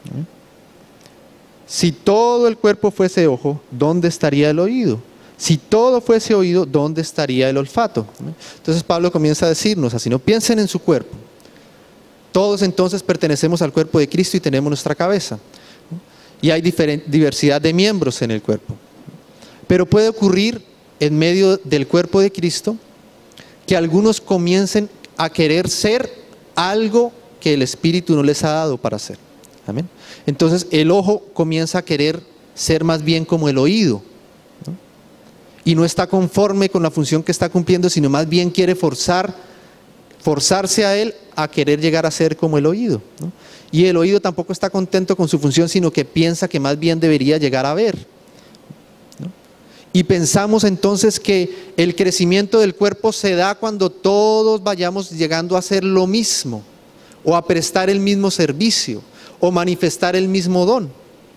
Si todo el cuerpo fuese ojo, ¿dónde estaría el oído? Si todo fuese oído, ¿dónde estaría el olfato? Entonces Pablo comienza a decirnos así, no piensen en su cuerpo. Todos entonces pertenecemos al cuerpo de Cristo y tenemos nuestra cabeza. Y hay diversidad de miembros en el cuerpo. Pero puede ocurrir en medio del cuerpo de Cristo que algunos comiencen a querer ser algo que el Espíritu no les ha dado para ser. Amén. Entonces el ojo comienza a querer ser más bien como el oído, ¿no? Y no está conforme con la función que está cumpliendo, sino más bien quiere forzarse a él a querer llegar a ser como el oído, ¿no? Y el oído tampoco está contento con su función, sino que piensa que más bien debería llegar a ver, ¿no? Y pensamos entonces que el crecimiento del cuerpo se da cuando todos vayamos llegando a hacer lo mismo, o a prestar el mismo servicio, o manifestar el mismo don.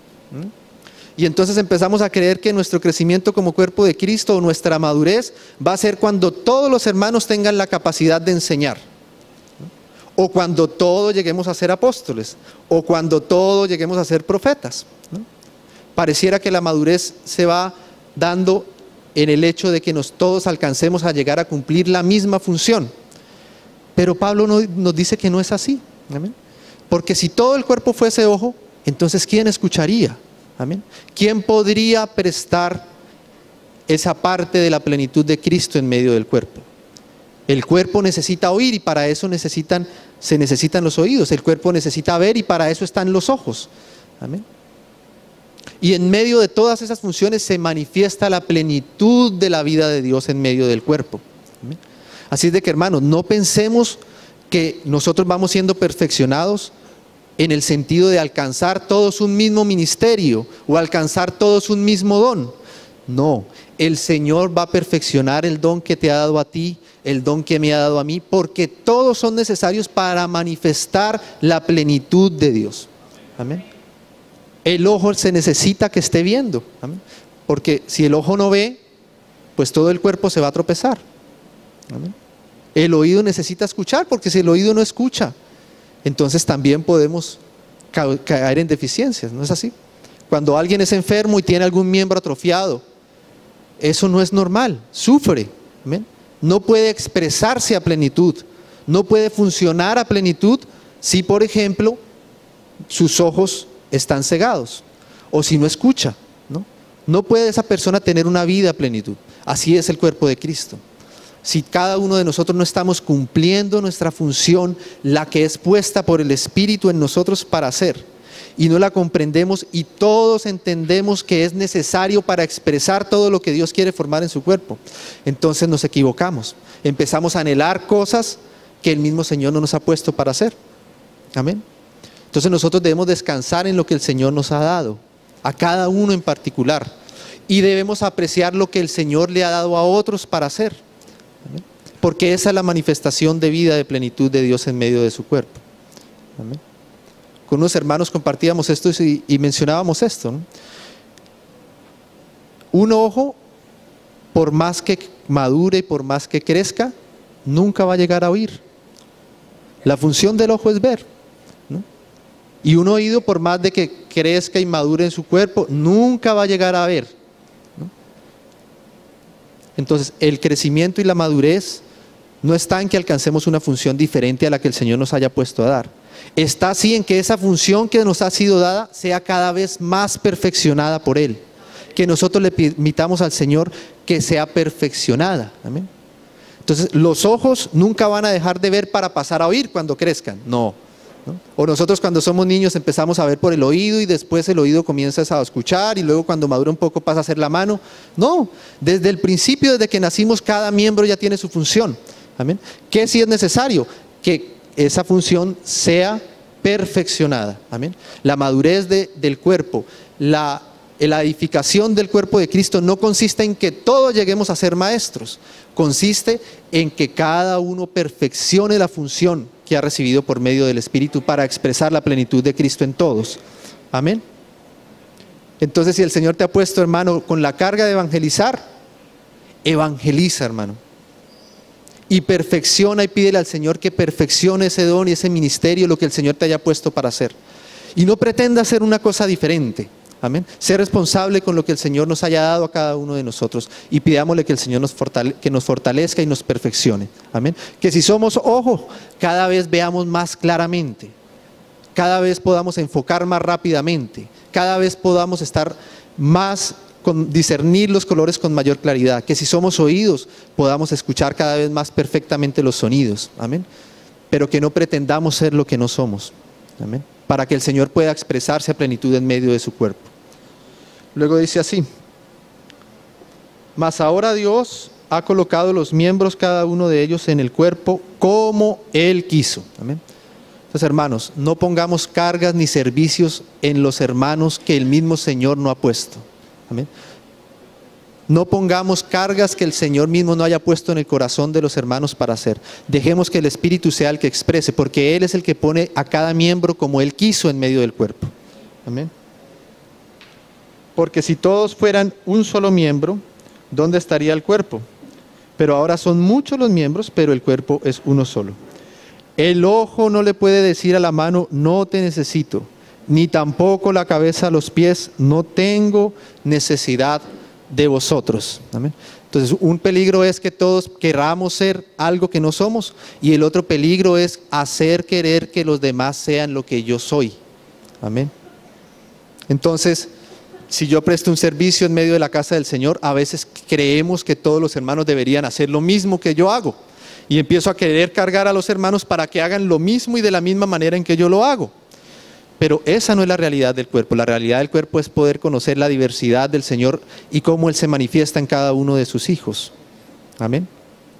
Y entonces empezamos a creer que nuestro crecimiento como cuerpo de Cristo o nuestra madurez va a ser cuando todos los hermanos tengan la capacidad de enseñar, o cuando todos lleguemos a ser apóstoles, o cuando todos lleguemos a ser profetas, ¿no? Pareciera que la madurez se va dando en el hecho de que todos alcancemos a llegar a cumplir la misma función. Pero Pablo nos dice que no es así. ¿Amén? Porque si todo el cuerpo fuese ojo, entonces ¿quién escucharía? ¿Amén? ¿Quién podría prestar esa parte de la plenitud de Cristo en medio del cuerpo? El cuerpo necesita oír y para eso se necesitan los oídos. El cuerpo necesita ver y para eso están los ojos. ¿Amén? Y en medio de todas esas funciones se manifiesta la plenitud de la vida de Dios en medio del cuerpo. ¿Amén? Así es de que, hermanos, no pensemos que nosotros vamos siendo perfeccionados en el sentido de alcanzar todos un mismo ministerio o alcanzar todos un mismo don. No, el Señor va a perfeccionar el don que te ha dado a ti, el don que me ha dado a mí, porque todos son necesarios para manifestar la plenitud de Dios. Amén. El ojo se necesita que esté viendo. Amén. Porque si el ojo no ve, pues todo el cuerpo se va a tropezar. Amén. El oído necesita escuchar, porque si el oído no escucha, entonces también podemos caer en deficiencias, ¿no es así? Cuando alguien es enfermo y tiene algún miembro atrofiado, eso no es normal, sufre. ¿Amén? No puede expresarse a plenitud, no puede funcionar a plenitud si, por ejemplo, sus ojos están cegados o si no escucha, ¿no? No puede esa persona tener una vida a plenitud. Así es el cuerpo de Cristo. Si cada uno de nosotros no estamos cumpliendo nuestra función, la que es puesta por el Espíritu en nosotros para hacer, y no la comprendemos y todos entendemos que es necesario para expresar todo lo que Dios quiere formar en su cuerpo, entonces nos equivocamos. Empezamos a anhelar cosas que el mismo Señor no nos ha puesto para hacer. Amén. Entonces nosotros debemos descansar en lo que el Señor nos ha dado, a cada uno en particular, y debemos apreciar lo que el Señor le ha dado a otros para hacer. Amén. Porque esa es la manifestación de vida, de plenitud de Dios en medio de su cuerpo. Amén. Con unos hermanos compartíamos esto y mencionábamos esto, ¿no? Un ojo, por más que madure y por más que crezca, nunca va a llegar a oír. La función del ojo es ver, ¿no? Y un oído, por más de que crezca y madure en su cuerpo, nunca va a llegar a ver, ¿no? Entonces, el crecimiento y la madurez no está en que alcancemos una función diferente a la que el Señor nos haya puesto a dar. Está así en que esa función que nos ha sido dada sea cada vez más perfeccionada por Él. Que nosotros le permitamos al Señor que sea perfeccionada. Amén. Entonces, los ojos nunca van a dejar de ver para pasar a oír cuando crezcan. No. O nosotros cuando somos niños empezamos a ver por el oído y después el oído comienza a escuchar y luego cuando madura un poco pasa a ser la mano. No, desde el principio, desde que nacimos, cada miembro ya tiene su función. Amén. ¿Qué sí es necesario? Que esa función sea perfeccionada. Amén. La madurez del cuerpo, la La edificación del cuerpo de Cristo no consiste en que todos lleguemos a ser maestros, consiste en que cada uno perfeccione la función que ha recibido por medio del Espíritu para expresar la plenitud de Cristo en todos. Amén. Entonces, si el Señor te ha puesto, hermano, con la carga de evangelizar, evangeliza, hermano. Y perfecciona y pídele al Señor que perfeccione ese don y ese ministerio, lo que el Señor te haya puesto para hacer. Y no pretenda hacer una cosa diferente. Amén. Ser responsable con lo que el Señor nos haya dado a cada uno de nosotros y pidámosle que el Señor nos fortalezca y nos perfeccione. Amén. Que si somos ojo, cada vez veamos más claramente, cada vez podamos enfocar más rápidamente, cada vez podamos estar más, discernir los colores con mayor claridad. Que si somos oídos, podamos escuchar cada vez más perfectamente los sonidos. Amén. Pero que no pretendamos ser lo que no somos. Amén. Para que el Señor pueda expresarse a plenitud en medio de su cuerpo. Luego dice así: mas ahora Dios ha colocado los miembros, cada uno de ellos, en el cuerpo como Él quiso. Amén. Entonces, hermanos, no pongamos cargas ni servicios en los hermanos que el mismo Señor no ha puesto. Amén. No pongamos cargas que el Señor mismo no haya puesto en el corazón de los hermanos para hacer. Dejemos que el Espíritu sea el que exprese, porque Él es el que pone a cada miembro como Él quiso en medio del cuerpo. Amén. Porque si todos fueran un solo miembro, ¿dónde estaría el cuerpo? Pero ahora son muchos los miembros, pero el cuerpo es uno solo. El ojo no le puede decir a la mano, no te necesito, ni tampoco la cabeza a los pies, no tengo necesidad de vosotros. Amén. Entonces, un peligro es que todos queramos ser algo que no somos, y el otro peligro es hacer querer que los demás sean lo que yo soy. Amén. Entonces, si yo presto un servicio en medio de la casa del Señor, a veces creemos que todos los hermanos deberían hacer lo mismo que yo hago, y empiezo a querer cargar a los hermanos para que hagan lo mismo y de la misma manera en que yo lo hago. Pero esa no es la realidad del cuerpo. La realidad del cuerpo es poder conocer la diversidad del Señor y cómo Él se manifiesta en cada uno de sus hijos. Amén.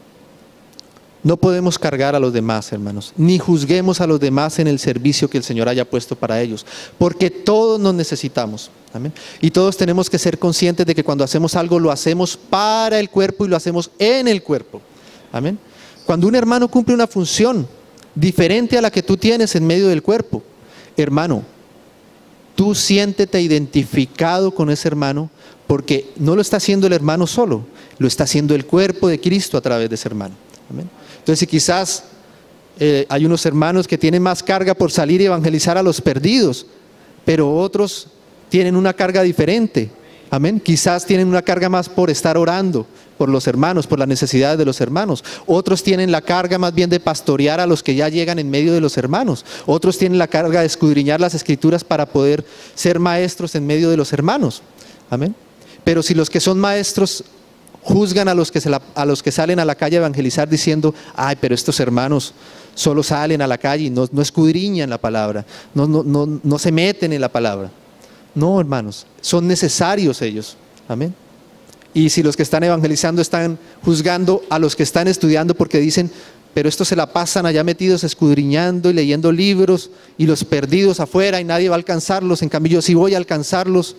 No podemos cargar a los demás, hermanos, ni juzguemos a los demás en el servicio que el Señor haya puesto para ellos, porque todos nos necesitamos. Amén. Y todos tenemos que ser conscientes de que cuando hacemos algo lo hacemos para el cuerpo y lo hacemos en el cuerpo. Amén. Cuando un hermano cumple una función diferente a la que tú tienes en medio del cuerpo, hermano, tú siéntete identificado con ese hermano, porque no lo está haciendo el hermano solo, lo está haciendo el cuerpo de Cristo a través de ese hermano. Amén. Entonces, si quizás hay unos hermanos que tienen más carga por salir y evangelizar a los perdidos, pero otros tienen una carga diferente. Amén. Quizás tienen una carga más por estar orando por los hermanos, por las necesidades de los hermanos. Otros tienen la carga más bien de pastorear a los que ya llegan en medio de los hermanos. Otros tienen la carga de escudriñar las Escrituras para poder ser maestros en medio de los hermanos. Amén. Pero si los que son maestros juzgan a los que salen a la calle a evangelizar diciendo, ay, pero estos hermanos solo salen a la calle y no escudriñan la palabra, no se meten en la palabra. No, hermanos, son necesarios ellos. Amén. Y si los que están evangelizando están juzgando a los que están estudiando porque dicen, pero estos se la pasan allá metidos escudriñando y leyendo libros, y los perdidos afuera y nadie va a alcanzarlos, en cambio yo sí voy a alcanzarlos.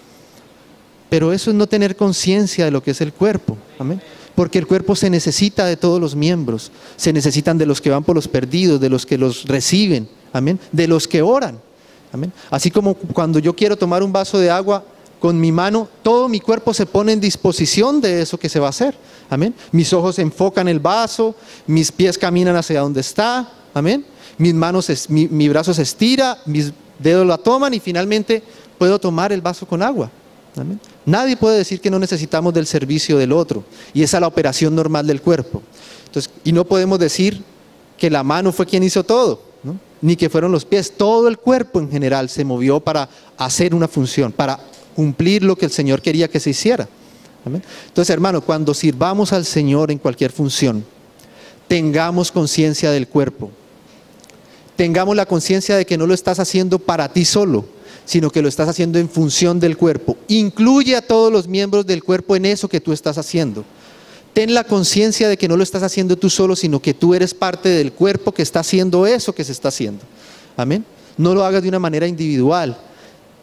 Pero eso es no tener conciencia de lo que es el cuerpo. Amén. Porque el cuerpo se necesita de todos los miembros, se necesitan de los que van por los perdidos, de los que los reciben, amén, de los que oran. Amén. Así como cuando yo quiero tomar un vaso de agua con mi mano, todo mi cuerpo se pone en disposición de eso que se va a hacer. Amén. Mis ojos enfocan el vaso, mis pies caminan hacia donde está. Amén. Mis manos, mi brazo se estira, mis dedos la toman y finalmente puedo tomar el vaso con agua. Amén. Nadie puede decir que no necesitamos del servicio del otro, y esa es la operación normal del cuerpo. Entonces, y no podemos decir que la mano fue quien hizo todo, ¿no? Ni que fueron los pies. Todo el cuerpo en general se movió para hacer una función, para cumplir lo que el Señor quería que se hiciera. Amén. Entonces, hermano, cuando sirvamos al Señor en cualquier función, tengamos conciencia del cuerpo. Tengamos la conciencia de que no lo estás haciendo para ti solo, sino que lo estás haciendo en función del cuerpo. Incluye a todos los miembros del cuerpo en eso que tú estás haciendo. Ten la conciencia de que no lo estás haciendo tú solo, sino que tú eres parte del cuerpo que está haciendo eso que se está haciendo. Amén. No lo hagas de una manera individual.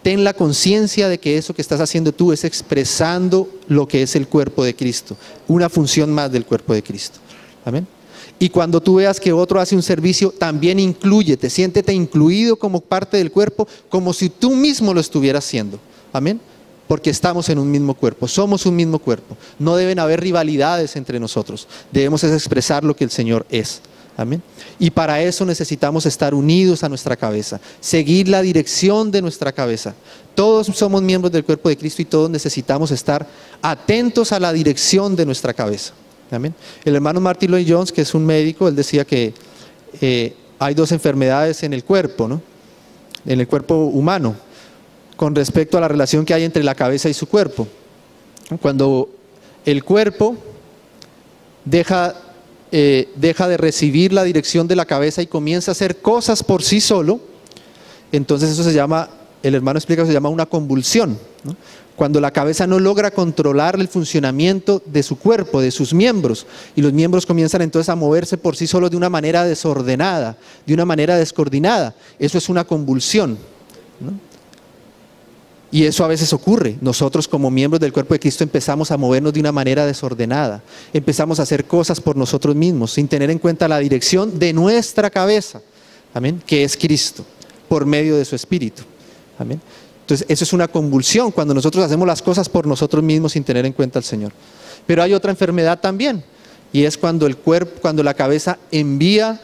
ten la conciencia de que eso que estás haciendo tú es expresando lo que es el cuerpo de Cristo, una función más del cuerpo de Cristo. Amén. Y cuando tú veas que otro hace un servicio, también inclúyete, siéntete incluido como parte del cuerpo, como si tú mismo lo estuvieras haciendo. Amén. Porque estamos en un mismo cuerpo, somos un mismo cuerpo. No deben haber rivalidades entre nosotros, debemos expresar lo que el Señor es. Amén. Y para eso necesitamos estar unidos a nuestra cabeza, seguir la dirección de nuestra cabeza. Todos somos miembros del cuerpo de Cristo y todos necesitamos estar atentos a la dirección de nuestra cabeza. Amén. El hermano Martin Lloyd-Jones, que es un médico, él decía que hay dos enfermedades en el cuerpo, ¿no? En el cuerpo humano, con respecto a la relación que hay entre la cabeza y su cuerpo. Cuando el cuerpo deja de recibir la dirección de la cabeza y comienza a hacer cosas por sí solo, entonces eso se llama, el hermano explica que se llama una convulsión, ¿no? Cuando la cabeza no logra controlar el funcionamiento de su cuerpo, de sus miembros, y los miembros comienzan entonces a moverse por sí solos de una manera desordenada, de una manera descoordinada, eso es una convulsión, ¿no? Y eso a veces ocurre. Nosotros como miembros del cuerpo de Cristo empezamos a movernos de una manera desordenada. Empezamos a hacer cosas por nosotros mismos, sin tener en cuenta la dirección de nuestra cabeza. Amén. Que es Cristo, por medio de su Espíritu. Amén. Entonces eso es una convulsión, cuando nosotros hacemos las cosas por nosotros mismos sin tener en cuenta al Señor. Pero hay otra enfermedad también, y es cuando la cabeza envía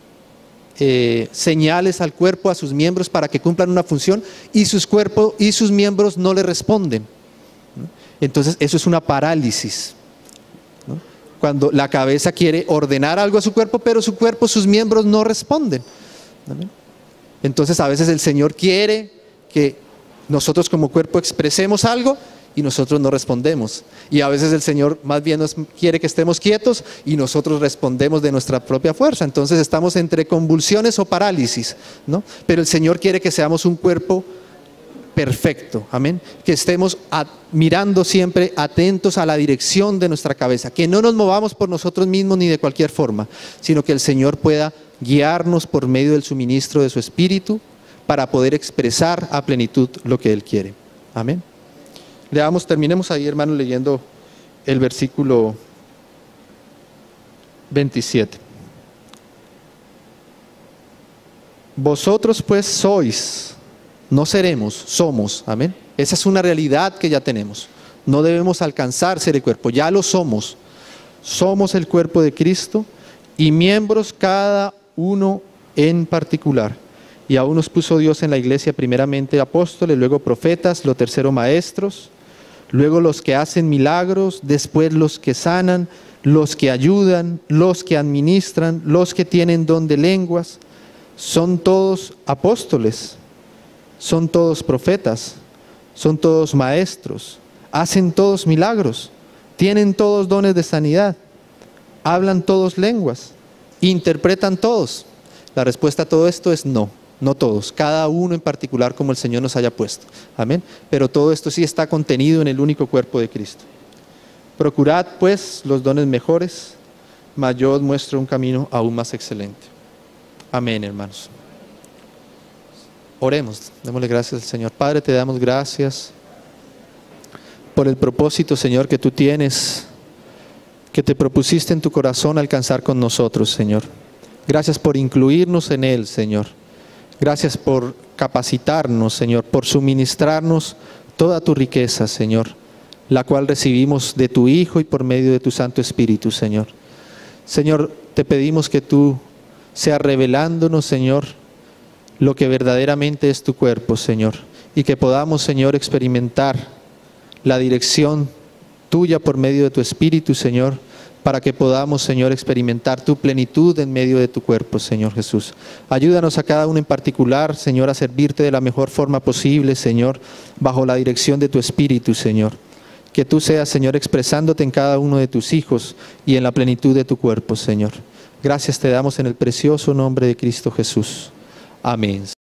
señales al cuerpo, a sus miembros, para que cumplan una función, y sus miembros no le responden, ¿no? Entonces eso es una parálisis, ¿no? Cuando la cabeza quiere ordenar algo a su cuerpo, pero su cuerpo, sus miembros no responden. ¿Amén? Entonces a veces el Señor quiere que nosotros como cuerpo expresemos algo y nosotros no respondemos, y a veces el Señor más bien quiere que estemos quietos y nosotros respondemos de nuestra propia fuerza. Entonces estamos entre convulsiones o parálisis, ¿no? Pero el Señor quiere que seamos un cuerpo perfecto, amén, que estemos mirando siempre atentos a la dirección de nuestra cabeza, que no nos movamos por nosotros mismos ni de cualquier forma, sino que el Señor pueda guiarnos por medio del suministro de su Espíritu para poder expresar a plenitud lo que Él quiere. Amén. Terminemos ahí, hermanos, leyendo el versículo 27. Vosotros pues sois, no seremos, somos, amén. Esa es una realidad que ya tenemos. No debemos alcanzar ser el cuerpo, ya lo somos. Somos el cuerpo de Cristo y miembros cada uno en particular. Y aún nos puso Dios en la iglesia primeramente apóstoles, luego profetas, lo tercero maestros, luego los que hacen milagros, después los que sanan, los que ayudan, los que administran, los que tienen don de lenguas. Son todos apóstoles, son todos profetas, son todos maestros, hacen todos milagros, tienen todos dones de sanidad, hablan todos lenguas, interpretan todos. La respuesta a todo esto es no. No todos, cada uno en particular como el Señor nos haya puesto. Amén. Pero todo esto sí está contenido en el único cuerpo de Cristo. Procurad pues los dones mejores, mas yo os muestro un camino aún más excelente. Amén, hermanos. Oremos, démosle gracias al Señor. Padre, te damos gracias por el propósito, Señor, que tú tienes, que te propusiste en tu corazón alcanzar con nosotros, Señor. Gracias por incluirnos en él, Señor. Gracias por capacitarnos, Señor, por suministrarnos toda tu riqueza, Señor, la cual recibimos de tu Hijo y por medio de tu Santo Espíritu, Señor. Señor, te pedimos que tú seas revelándonos, Señor, lo que verdaderamente es tu cuerpo, Señor, y que podamos, Señor, experimentar la dirección tuya por medio de tu Espíritu, Señor, para que podamos, Señor, experimentar tu plenitud en medio de tu cuerpo, Señor Jesús. Ayúdanos a cada uno en particular, Señor, a servirte de la mejor forma posible, Señor, bajo la dirección de tu Espíritu, Señor. Que tú seas, Señor, expresándote en cada uno de tus hijos y en la plenitud de tu cuerpo, Señor. Gracias te damos en el precioso nombre de Cristo Jesús. Amén.